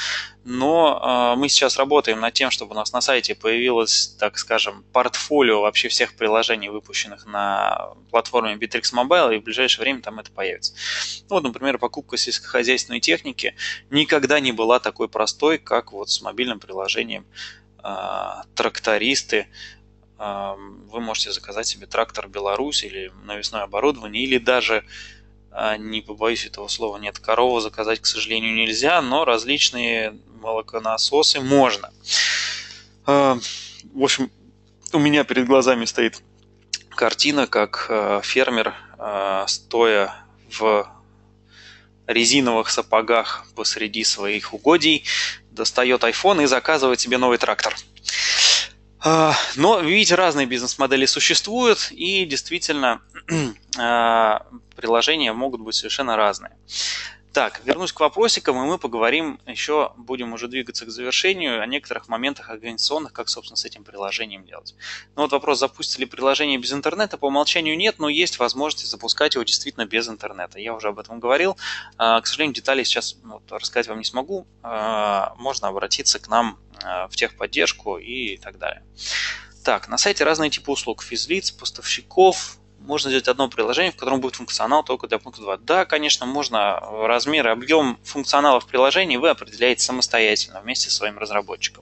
Но мы сейчас работаем над тем, чтобы у нас на сайте появилось, так скажем, портфолио вообще всех приложений, выпущенных на платформе Bittrex Mobile, и в ближайшее время там это появится. Ну, вот, например, покупка сельскохозяйственной техники никогда не была такой простой, как вот с мобильным приложением трактористы. Вы можете заказать себе трактор Беларусь или навесное оборудование, или даже, не побоюсь этого слова, нет, корову заказать, к сожалению, нельзя, но различные молоконасосы можно. В общем, у меня перед глазами стоит картина, как фермер, стоя в резиновых сапогах посреди своих угодий, достает iPhone и заказывает себе новый трактор. Но, видите, разные бизнес-модели существуют, и действительно приложения могут быть совершенно разные. Так, вернусь к вопросикам, и мы поговорим еще, будем уже двигаться к завершению, о некоторых моментах организационных, как, собственно, с этим приложением делать. Ну вот вопрос, запустили приложение без интернета, по умолчанию нет, но есть возможность запускать его действительно без интернета. Я уже об этом говорил. К сожалению, деталей сейчас рассказать вам не смогу. Можно обратиться к нам в техподдержку и так далее. Так, на сайте разные типы услуг, физлиц, поставщиков, можно сделать одно приложение, в котором будет функционал только для пункта 2. Да, конечно, можно размер и объем функционала в приложении вы определяете самостоятельно вместе со своим разработчиком.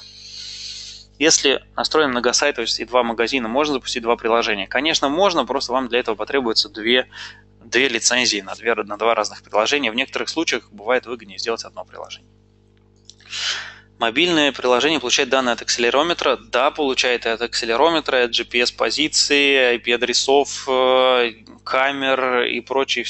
Если настроена многосайтовость и 2 магазина, можно запустить 2 приложения? Конечно, можно, просто вам для этого потребуется 2 лицензии на 2 разных приложения. В некоторых случаях бывает выгоднее сделать одно приложение. Мобильное приложение получает данные от акселерометра. Да, получает и от акселерометра, от GPS-позиции, IP-адресов, камер и прочих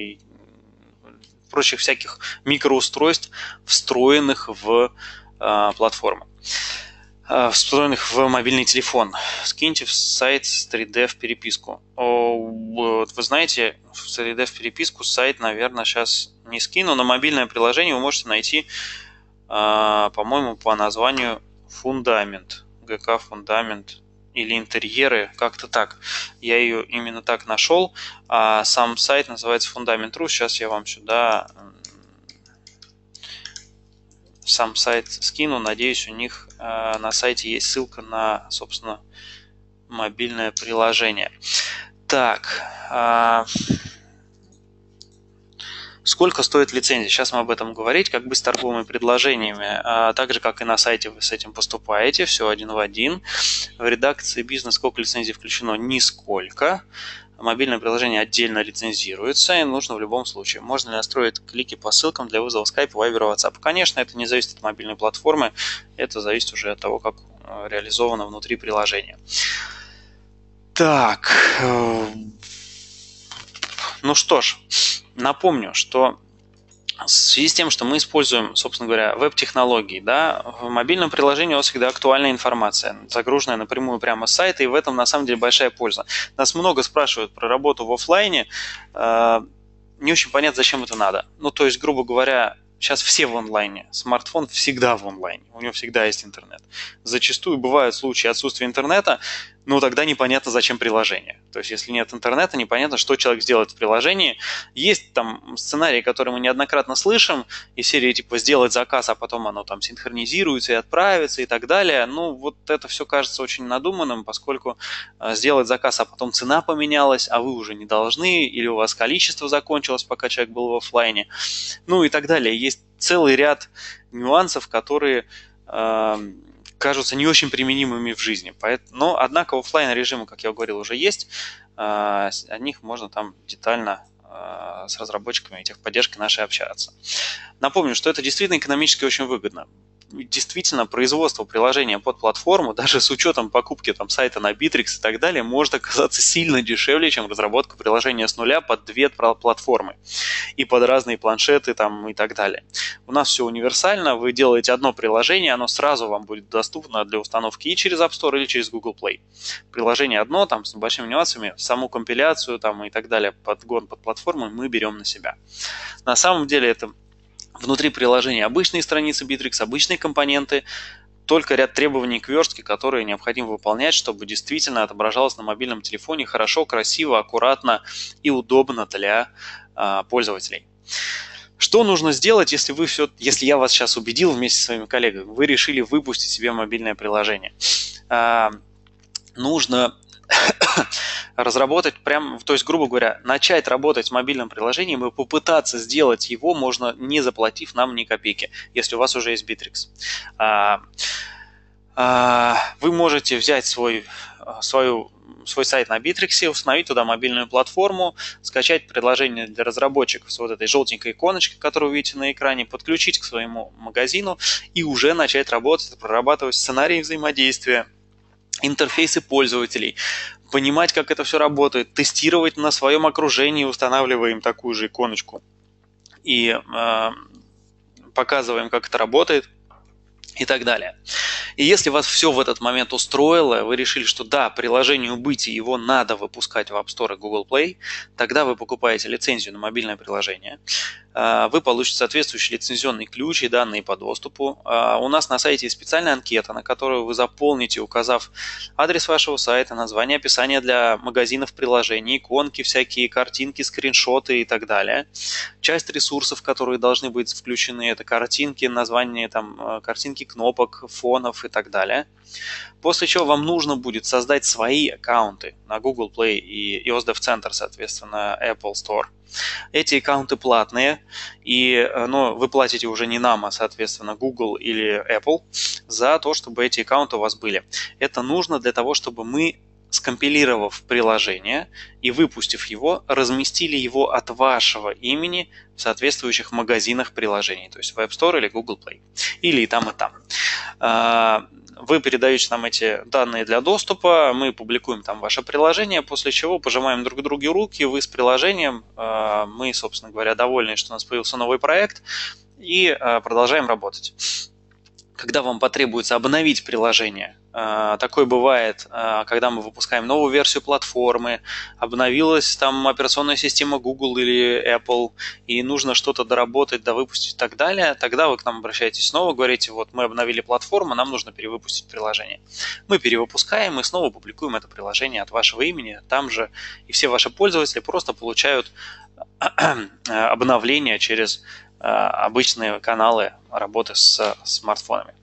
всяких микроустройств, встроенных в платформу. Встроенных в мобильный телефон. Скиньте в сайт с 3D в переписку. Вы знаете, в 3D в переписку сайт, наверное, сейчас не скину. Но мобильное приложение вы можете найти, по-моему, по названию «Фундамент». ГК «Фундамент» или «Интерьеры», как-то так. Я ее именно так нашел. А сам сайт называется «Фундамент.ру». Сейчас я вам сюда сам сайт скину. Надеюсь, у них на сайте есть ссылка на, собственно, мобильное приложение. Так, сколько стоит лицензия? Сейчас мы об этом говорить. Как быть с торговыми предложениями? Так же, как и на сайте вы с этим поступаете. Все один в один. В редакции бизнес сколько лицензий включено? Нисколько. Мобильное приложение отдельно лицензируется и нужно в любом случае. Можно ли настроить клики по ссылкам для вызова Skype, Viber, WhatsApp? Конечно, это не зависит от мобильной платформы. Это зависит уже от того, как реализовано внутри приложения. Так. Ну что ж, напомню, что в связи с тем, что мы используем, собственно говоря, веб-технологии, да, в мобильном приложении у вас всегда актуальная информация, загруженная напрямую прямо с сайта, и в этом на самом деле большая польза. Нас много спрашивают про работу в офлайне, не очень понятно, зачем это надо. Ну, то есть, грубо говоря, сейчас все в онлайне, смартфон всегда в онлайне, у него всегда есть интернет. Зачастую бывают случаи отсутствия интернета, но тогда непонятно, зачем приложение. То есть, если нет интернета, непонятно, что человек сделает в приложении. Есть там сценарии, которые мы неоднократно слышим, из серии типа сделать заказ, а потом оно там синхронизируется и отправится и так далее. Ну, вот это все кажется очень надуманным, поскольку сделать заказ, а потом цена поменялась, а вы уже не должны, или у вас количество закончилось, пока человек был в офлайне, ну и так далее. Есть целый ряд нюансов, которые кажутся не очень применимыми в жизни. Но, однако, офлайн режимы, как я говорил, уже есть. О них можно там детально с разработчиками и техподдержкой нашей общаться. Напомню, что это действительно экономически очень выгодно. Действительно, производство приложения под платформу, даже с учетом покупки там, сайта на Bittrex и так далее, может оказаться сильно дешевле, чем разработка приложения с нуля под 2 платформы и под разные планшеты там, и так далее. У нас все универсально, вы делаете одно приложение, оно сразу вам будет доступно для установки и через App Store, или через Google Play. Приложение одно, там, с небольшими нюансами, саму компиляцию там, и так далее, подгон под платформу мы берем на себя. На самом деле это внутри приложения обычные страницы Bittrex, обычные компоненты, только ряд требований к верстке, которые необходимо выполнять, чтобы действительно отображалось на мобильном телефоне хорошо, красиво, аккуратно и удобно для пользователей. Что нужно сделать, если я вас сейчас убедил вместе со своими коллегами, вы решили выпустить себе мобильное приложение? Нужно разработать то есть, грубо говоря, начать работать с мобильным приложением и попытаться сделать его можно, не заплатив нам ни копейки, если у вас уже есть Bittrex. Вы можете взять свой сайт на Bittrex, установить туда мобильную платформу, скачать приложение для разработчиков с вот этой желтенькой иконочкой, которую вы видите на экране, подключить к своему магазину и уже начать работать, прорабатывать сценарии взаимодействия, интерфейсы пользователей, понимать, как это все работает, тестировать на своем окружении, устанавливая им такую же иконочку и показываем, как это работает и так далее. И если вас все в этот момент устроило, вы решили, что да, приложению быть, и его надо выпускать в App Store и Google Play, тогда вы покупаете лицензию на мобильное приложение, вы получите соответствующий лицензионный ключ и данные по доступу. У нас на сайте есть специальная анкета, на которую вы заполните, указав адрес вашего сайта, название, описание для магазинов приложений, иконки, всякие картинки, скриншоты и так далее. Часть ресурсов, которые должны быть включены, это картинки, название там, картинки кнопок, фонов, аккаунтов и так далее. После чего вам нужно будет создать свои аккаунты на Google Play и iOS Dev Center, соответственно, Apple Store. Эти аккаунты платные, но вы платите уже не нам, а, соответственно, Google или Apple за то, чтобы эти аккаунты у вас были. Это нужно для того, чтобы мы, скомпилировав приложение и выпустив его, разместили его от вашего имени в соответствующих магазинах приложений, то есть в App Store или Google Play, или и там, и там. Вы передаете нам эти данные для доступа, мы публикуем там ваше приложение, после чего пожимаем друг другу руки, вы с приложением, мы, собственно говоря, довольны, что у нас появился новый проект, и продолжаем работать. Когда вам потребуется обновить приложение, такое бывает, когда мы выпускаем новую версию платформы, обновилась там операционная система Google или Apple, и нужно что-то доработать, довыпустить и так далее, тогда вы к нам обращаетесь снова, говорите, вот мы обновили платформу, нам нужно перевыпустить приложение. Мы перевыпускаем и снова публикуем это приложение от вашего имени, там же и все ваши пользователи просто получают обновления через обычные каналы работы с смартфонами.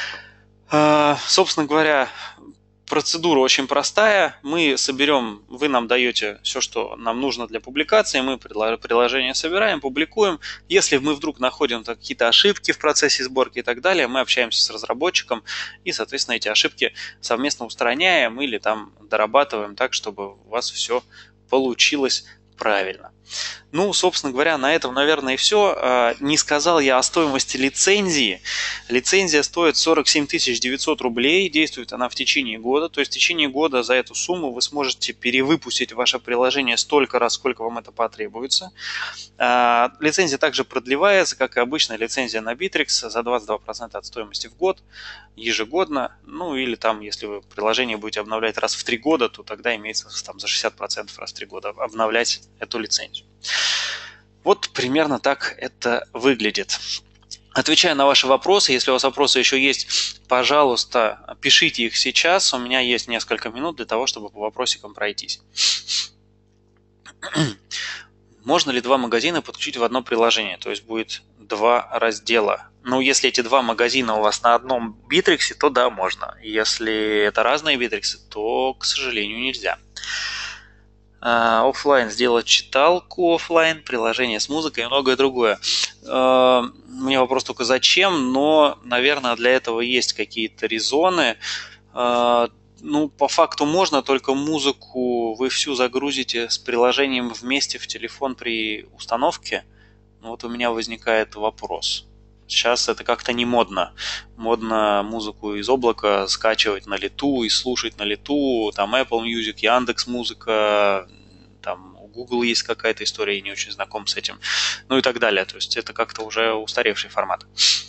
Собственно говоря, процедура очень простая. Мы соберем, вы нам даете все, что нам нужно для публикации, мы приложение собираем, публикуем. Если мы вдруг находим какие-то ошибки в процессе сборки и так далее, мы общаемся с разработчиком и, соответственно, эти ошибки совместно устраняем или там дорабатываем так, чтобы у вас все получилось правильно. Ну, собственно говоря, на этом, наверное, и все. Не сказал я о стоимости лицензии. Лицензия стоит 47 900 рублей. Действует она в течение года. То есть в течение года за эту сумму вы сможете перевыпустить ваше приложение столько раз, сколько вам это потребуется. Лицензия также продлевается, как и обычная лицензия на Bittrex, за 22% от стоимости в год, ежегодно. Ну, или там, если вы приложение будете обновлять раз в 3 года, то тогда имеется там за 60% раз в 3 года обновлять эту лицензию. Вот примерно так это выглядит. Отвечаю на ваши вопросы. Если у вас вопросы еще есть, пожалуйста, пишите их сейчас. У меня есть несколько минут для того, чтобы по вопросикам пройтись. Можно ли 2 магазина подключить в одно приложение? То есть будет 2 раздела. Ну, если эти 2 магазина у вас на одном Bittrex, то да, можно. Если это разные Bittrex, то, к сожалению, нельзя. Оффлайн сделать читалку, оффлайн, приложение с музыкой и многое другое. Мне вопрос только зачем, но, наверное, для этого есть какие-то резоны. Ну, по факту можно, только музыку вы всю загрузите с приложением вместе в телефон при установке. Ну, вот у меня возникает вопрос. Сейчас это как-то не модно. Модно музыку из облака скачивать на лету и слушать на лету. Там Apple Music, Яндекс.Музыка, там у Google есть какая-то история, я не очень знаком с этим. Ну и так далее. То есть это как-то уже устаревший формат.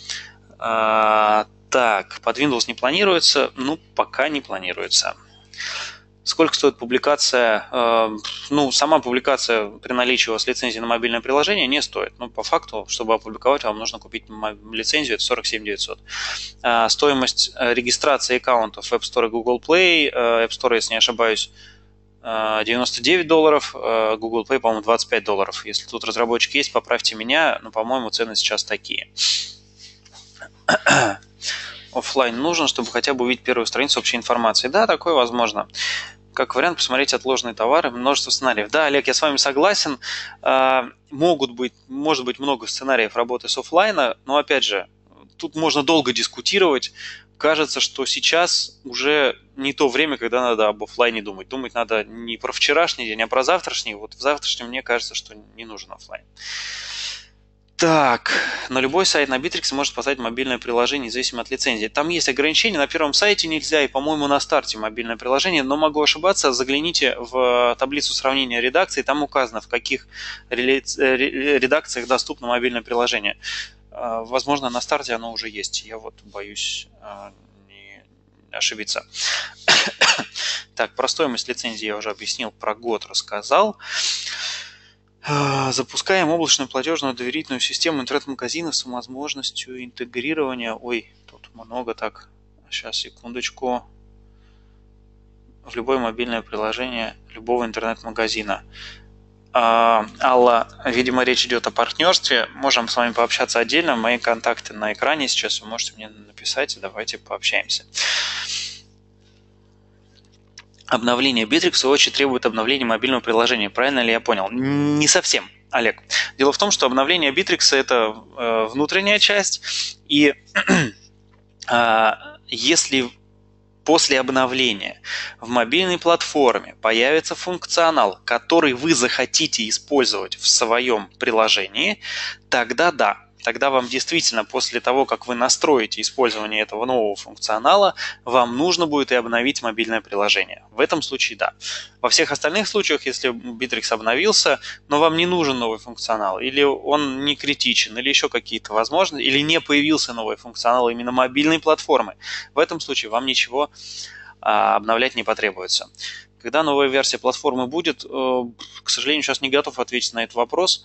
Так, под Windows не планируется? Ну, пока не планируется. Сколько стоит публикация? Ну, сама публикация при наличии у вас лицензии на мобильное приложение не стоит. Но по факту, чтобы опубликовать, вам нужно купить лицензию, это 47 900. Стоимость регистрации аккаунтов в App Store и Google Play. App Store, если не ошибаюсь, $99, Google Play, по-моему, $25. Если тут разработчик есть, поправьте меня, но, по-моему, цены сейчас такие. Оффлайн нужен, чтобы хотя бы увидеть первую страницу общей информации. Да, такое возможно. Как вариант, посмотреть отложенные товары, множество сценариев. Да, Олег, я с вами согласен. Может быть много сценариев работы с оффлайна, но, опять же, тут можно долго дискутировать. Кажется, что сейчас уже не то время, когда надо об оффлайне думать. Думать надо не про вчерашний день, а про завтрашний. Вот в завтрашнем мне кажется, что не нужен оффлайн. Так, на любой сайт на Bittrex может поставить мобильное приложение, независимо от лицензии. Там есть ограничения, на первом сайте нельзя, и, по-моему, на старте мобильное приложение, но могу ошибаться, загляните в таблицу сравнения редакций, там указано, в каких редакциях доступно мобильное приложение. Возможно, на старте оно уже есть, я вот боюсь не ошибиться. Так, про стоимость лицензии я уже объяснил, про год рассказал. Запускаем облачную платежную доверительную систему интернет-магазина с возможностью интегрирования. Ой, тут много так. Сейчас, секундочку. В любое мобильное приложение любого интернет-магазина. Алла, видимо, речь идет о партнерстве. Можем с вами пообщаться отдельно. Мои контакты на экране сейчас. Вы можете мне написать, и давайте пообщаемся. Обновление Bittrex в свою очередь требует обновления мобильного приложения. Правильно ли я понял? Не совсем, Олег. Дело в том, что обновление Bittrex – это внутренняя часть, и если после обновления в мобильной платформе появится функционал, который вы захотите использовать в своем приложении, тогда да. Тогда вам действительно после того, как вы настроите использование этого нового функционала, вам нужно будет и обновить мобильное приложение. В этом случае да. Во всех остальных случаях, если Bittrex обновился, но вам не нужен новый функционал, или он не критичен, или еще какие-то возможности, или не появился новый функционал именно мобильной платформы, в этом случае вам ничего обновлять не потребуется. Когда новая версия платформы будет, к сожалению, сейчас не готов ответить на этот вопрос.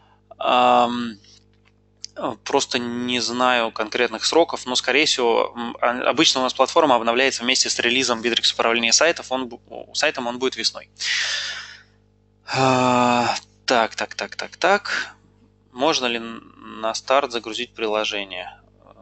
Просто не знаю конкретных сроков, но, скорее всего, обычно у нас платформа обновляется вместе с релизом Bittrex управления сайтом он будет весной. Так. Можно ли на старт загрузить приложение?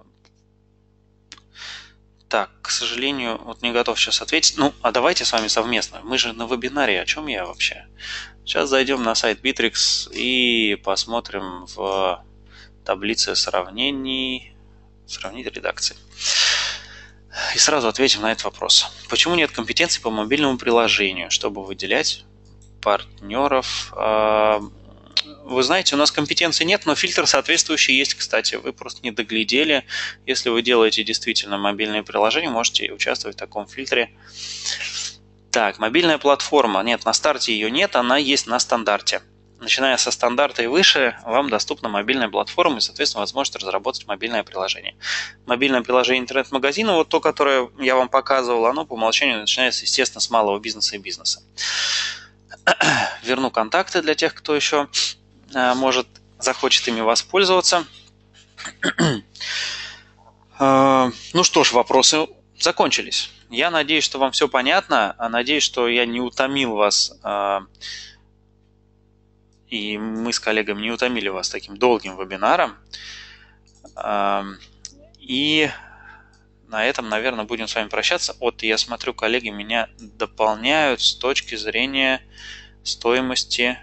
Так, к сожалению, вот не готов сейчас ответить. Ну, а давайте с вами совместно. Мы же на вебинаре, о чем я вообще? Сейчас зайдем на сайт Bittrex и посмотрим в таблице сравнить редакции. И сразу ответим на этот вопрос. Почему нет компетенций по мобильному приложению, чтобы выделять партнеров? Вы знаете, у нас компетенций нет, но фильтр соответствующий есть, кстати. Вы просто не доглядели. Если вы делаете действительно мобильное приложение, можете участвовать в таком фильтре. Так, мобильная платформа. Нет, на старте ее нет, она есть на стандарте. Начиная со стандарта и выше, вам доступна мобильная платформа и, соответственно, возможность разработать мобильное приложение. Мобильное приложение интернет-магазина, вот то, которое я вам показывал, оно по умолчанию начинается, естественно, с малого бизнеса и бизнеса. Верну контакты для тех, кто еще захочет ими воспользоваться. Ну что ж, вопросы закончились. Я надеюсь, что вам все понятно. Надеюсь, что я не утомил вас, и мы с коллегами не утомили вас таким долгим вебинаром. И на этом, наверное, будем с вами прощаться. Вот я смотрю, коллеги меня дополняют с точки зрения стоимости.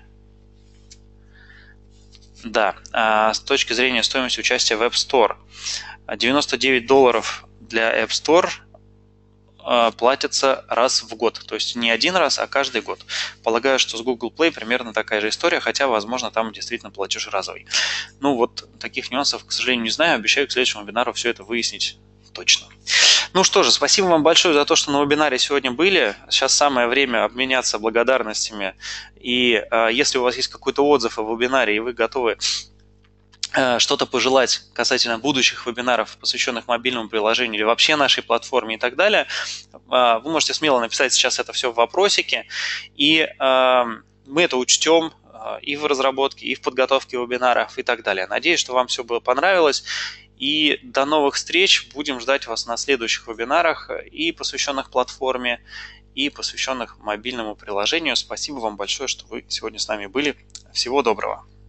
Да, с точки зрения стоимости участия в App Store. $99 для App Store платятся раз в год. То есть не один раз, а каждый год. Полагаю, что с Google Play примерно такая же история, хотя, возможно, там действительно платеж разовый. Ну вот, таких нюансов, к сожалению, не знаю. Обещаю к следующему вебинару все это выяснить точно. Ну что же, спасибо вам большое за то, что на вебинаре сегодня были. Сейчас самое время обменяться благодарностями. И если у вас есть какой-то отзыв о вебинаре, и вы готовы что-то пожелать касательно будущих вебинаров, посвященных мобильному приложению или вообще нашей платформе и так далее, вы можете смело написать сейчас это все в вопросике, и мы это учтем и в разработке, и в подготовке вебинаров и так далее. Надеюсь, что вам все было понравилось, и до новых встреч. Будем ждать вас на следующих вебинарах, и посвященных платформе, и посвященных мобильному приложению. Спасибо вам большое, что вы сегодня с нами были. Всего доброго.